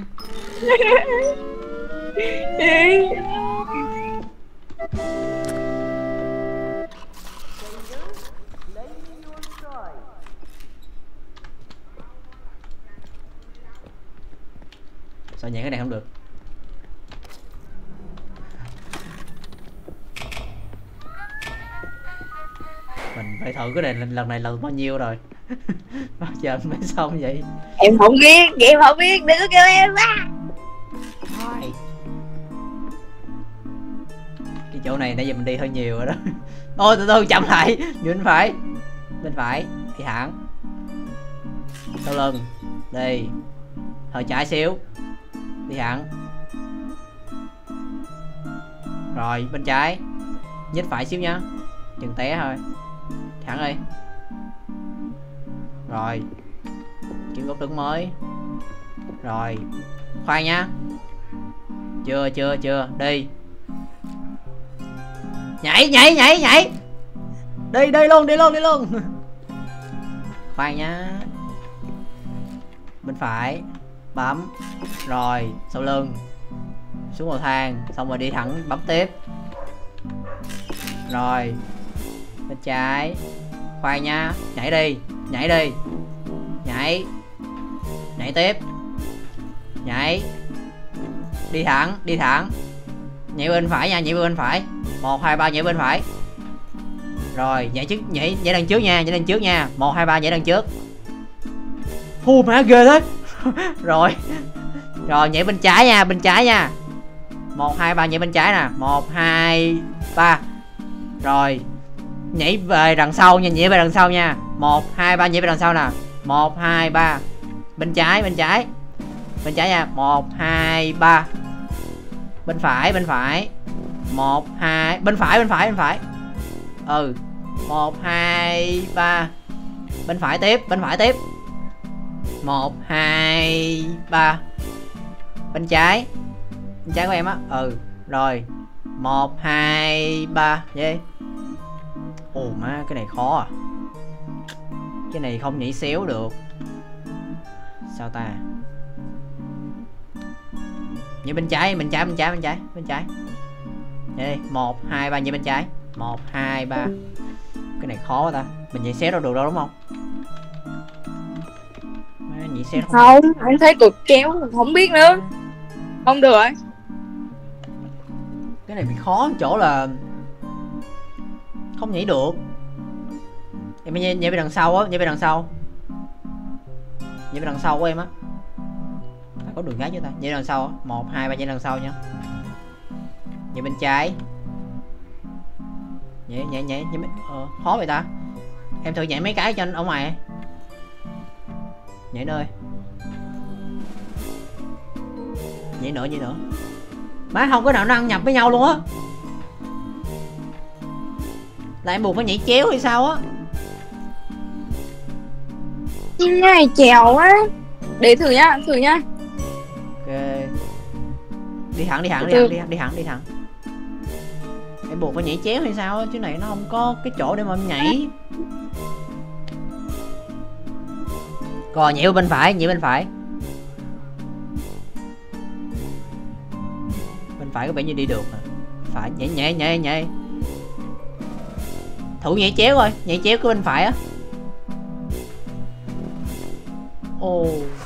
A: Sao nhảy cái này không được? Mình phải thử cái này lần, lần này lần bao nhiêu rồi. Bao giờ mới xong vậy?
C: Em không biết, em không biết, đừng có kêu em á.
A: Thôi. Cái chỗ này nãy giờ mình đi hơi nhiều rồi đó. Ôi từ từ chậm lại. Bên phải. Bên phải. Đi thẳng. Sau lưng. Đi. Hơi trái xíu. Đi thẳng. Rồi bên trái. Nhích phải xíu nha. Chừng té thôi. Thẳng đi. Rồi. Kiếm góc đứng mới. Rồi. Khoan nha. Chưa chưa chưa. Đi. Nhảy nhảy nhảy nhảy. Đi đi luôn đi luôn đi luôn. Khoan nha. Bên phải. Bấm. Rồi sau lưng. Xuống cầu thang. Xong rồi đi thẳng bấm tiếp. Rồi bên trái. khoan nha, nhảy đi, nhảy đi, nhảy, nhảy tiếp, nhảy, đi thẳng, đi thẳng, nhảy bên phải nha, nhảy bên phải, một hai ba nhảy bên phải, rồi nhảy trước, nhảy nhảy đằng trước nha, nhảy đằng trước nha, một hai ba nhảy đằng trước. Hù má ghê thế. Rồi, rồi nhảy bên trái nha, bên trái nha, một hai ba nhảy bên trái nè, một hai ba, rồi nhảy về đằng sau nha, nhảy về đằng sau nha, một hai ba nhảy về đằng sau nè, một hai ba, bên trái bên trái bên trái nha, một hai ba, bên phải bên phải, một hai, bên phải bên phải bên phải, ừ, một hai ba, bên phải tiếp, bên phải tiếp, một hai ba, bên trái, bên trái của em á, ừ, rồi một hai ba vậy. Ồ má, cái này khó à, cái này không nhảy xéo được. Sao ta? Nhảy bên trái, bên trái, bên trái, bên trái, bên trái. Đây, một hai ba nhảy bên trái, một hai ba. Cái này khó quá ta. Mình nhảy xéo đâu được đâu đúng không? Má, nhảy xéo không?
C: Không, anh thấy tụt kéo không biết nữa. Không được rồi.
A: Cái này bị khó chỗ là không nhảy được. Em nhảy, nhảy về đằng sau á, nhảy về đằng sau. Nhảy về đằng sau của em á. Có đường gái chưa ta? Nhảy đằng sau á, một hai ba nhảy đằng sau nha. Nhảy bên trái. Nhảy nhảy nhảy, nhảy mấy... ờ, khó vậy ta. Em thử nhảy mấy cái cho anh ở ngoài. Nhảy nơi. Nhảy nữa, nhảy nữa. Má không có nào năng nhập với nhau luôn á. Là em buộc phải nhảy chéo hay sao á?
C: Nhảy chèo á. Để thử nhá, thử nhá.
A: Ok. Đi thẳng, đi thẳng, đi thẳng, đi thẳng, đi thẳng, đi thẳng. Em buộc phải nhảy chéo hay sao á, chứ này nó không có cái chỗ để mà em nhảy. Còn nhảy bên phải, nhảy bên phải. Bên phải có vẻ như đi được à. Phải, nhảy nhảy nhảy nhảy. Thử nhảy chéo rồi, nhảy chéo cái bên phải á. Ồ,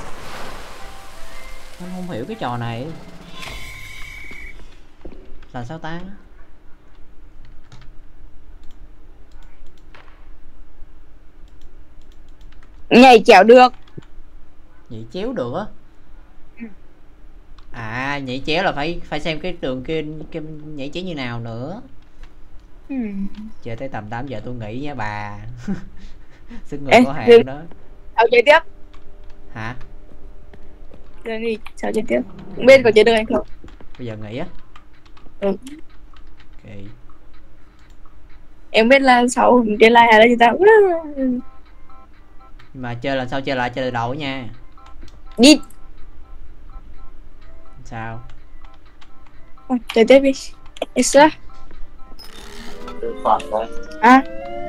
A: anh không hiểu cái trò này là sao ta.
C: Nhảy chéo được.
A: Nhảy chéo được á. À, nhảy chéo là phải phải xem cái đường kia, kia nhảy chéo như nào nữa.
C: Ừ.
A: Chơi tới tầm tám giờ tôi nghỉ nha bà. Sức người
C: Ê,
A: có hạn
C: đi.
A: đó.
C: Sao chơi tiếp?
A: Hả?
C: Rồi đi, sao chơi tiếp? Không biết có chơi được hay không?
A: Bây giờ nghỉ á.
C: Ừ.
A: Ok.
C: Em biết là sau chơi lại hay là gì ta?
A: Nhưng mà chơi là sao, chơi lại chơi từ đầu nha.
C: Đi.
A: Sao?
C: Chơi tiếp đi. Extra. À.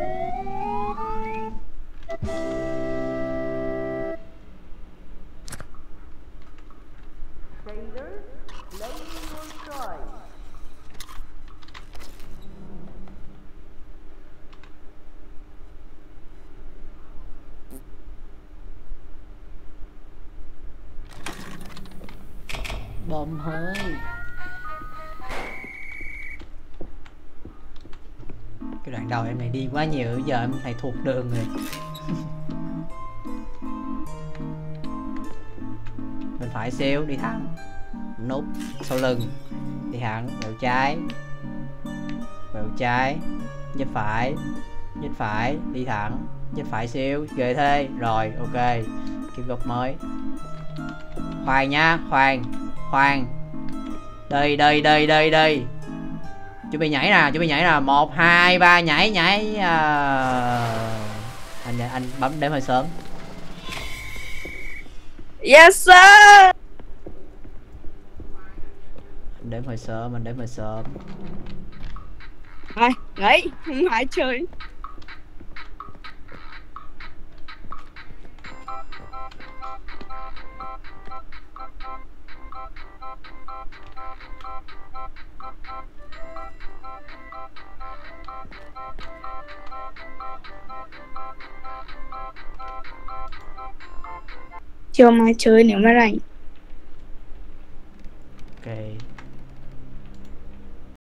A: Bom hơi. Cái đoạn đầu em này đi quá nhiều, giờ em thầy thuộc đường rồi. Bên phải xíu, đi thẳng. Nút sau lưng, đi thẳng, quẹo trái, quẹo trái, nhích phải, nhích phải, đi thẳng, nhích phải xíu, ghê thế. Rồi, ok, kiếm góc mới. Khoan nhá, khoan, khoan. Đây, đây, đây, đây, đây. Chuẩn bị nhảy nè, chuẩn bị nhảy nè, một hai ba nhảy nhảy. À... Anh anh bấm đếm hơi sớm.
C: Yes sir.
A: Anh đếm hơi sớm, anh đếm hơi sớm.
C: Rồi, nghỉ, không phải chơi. Chiều mai chơi nếu mà rảnh.
A: Ok.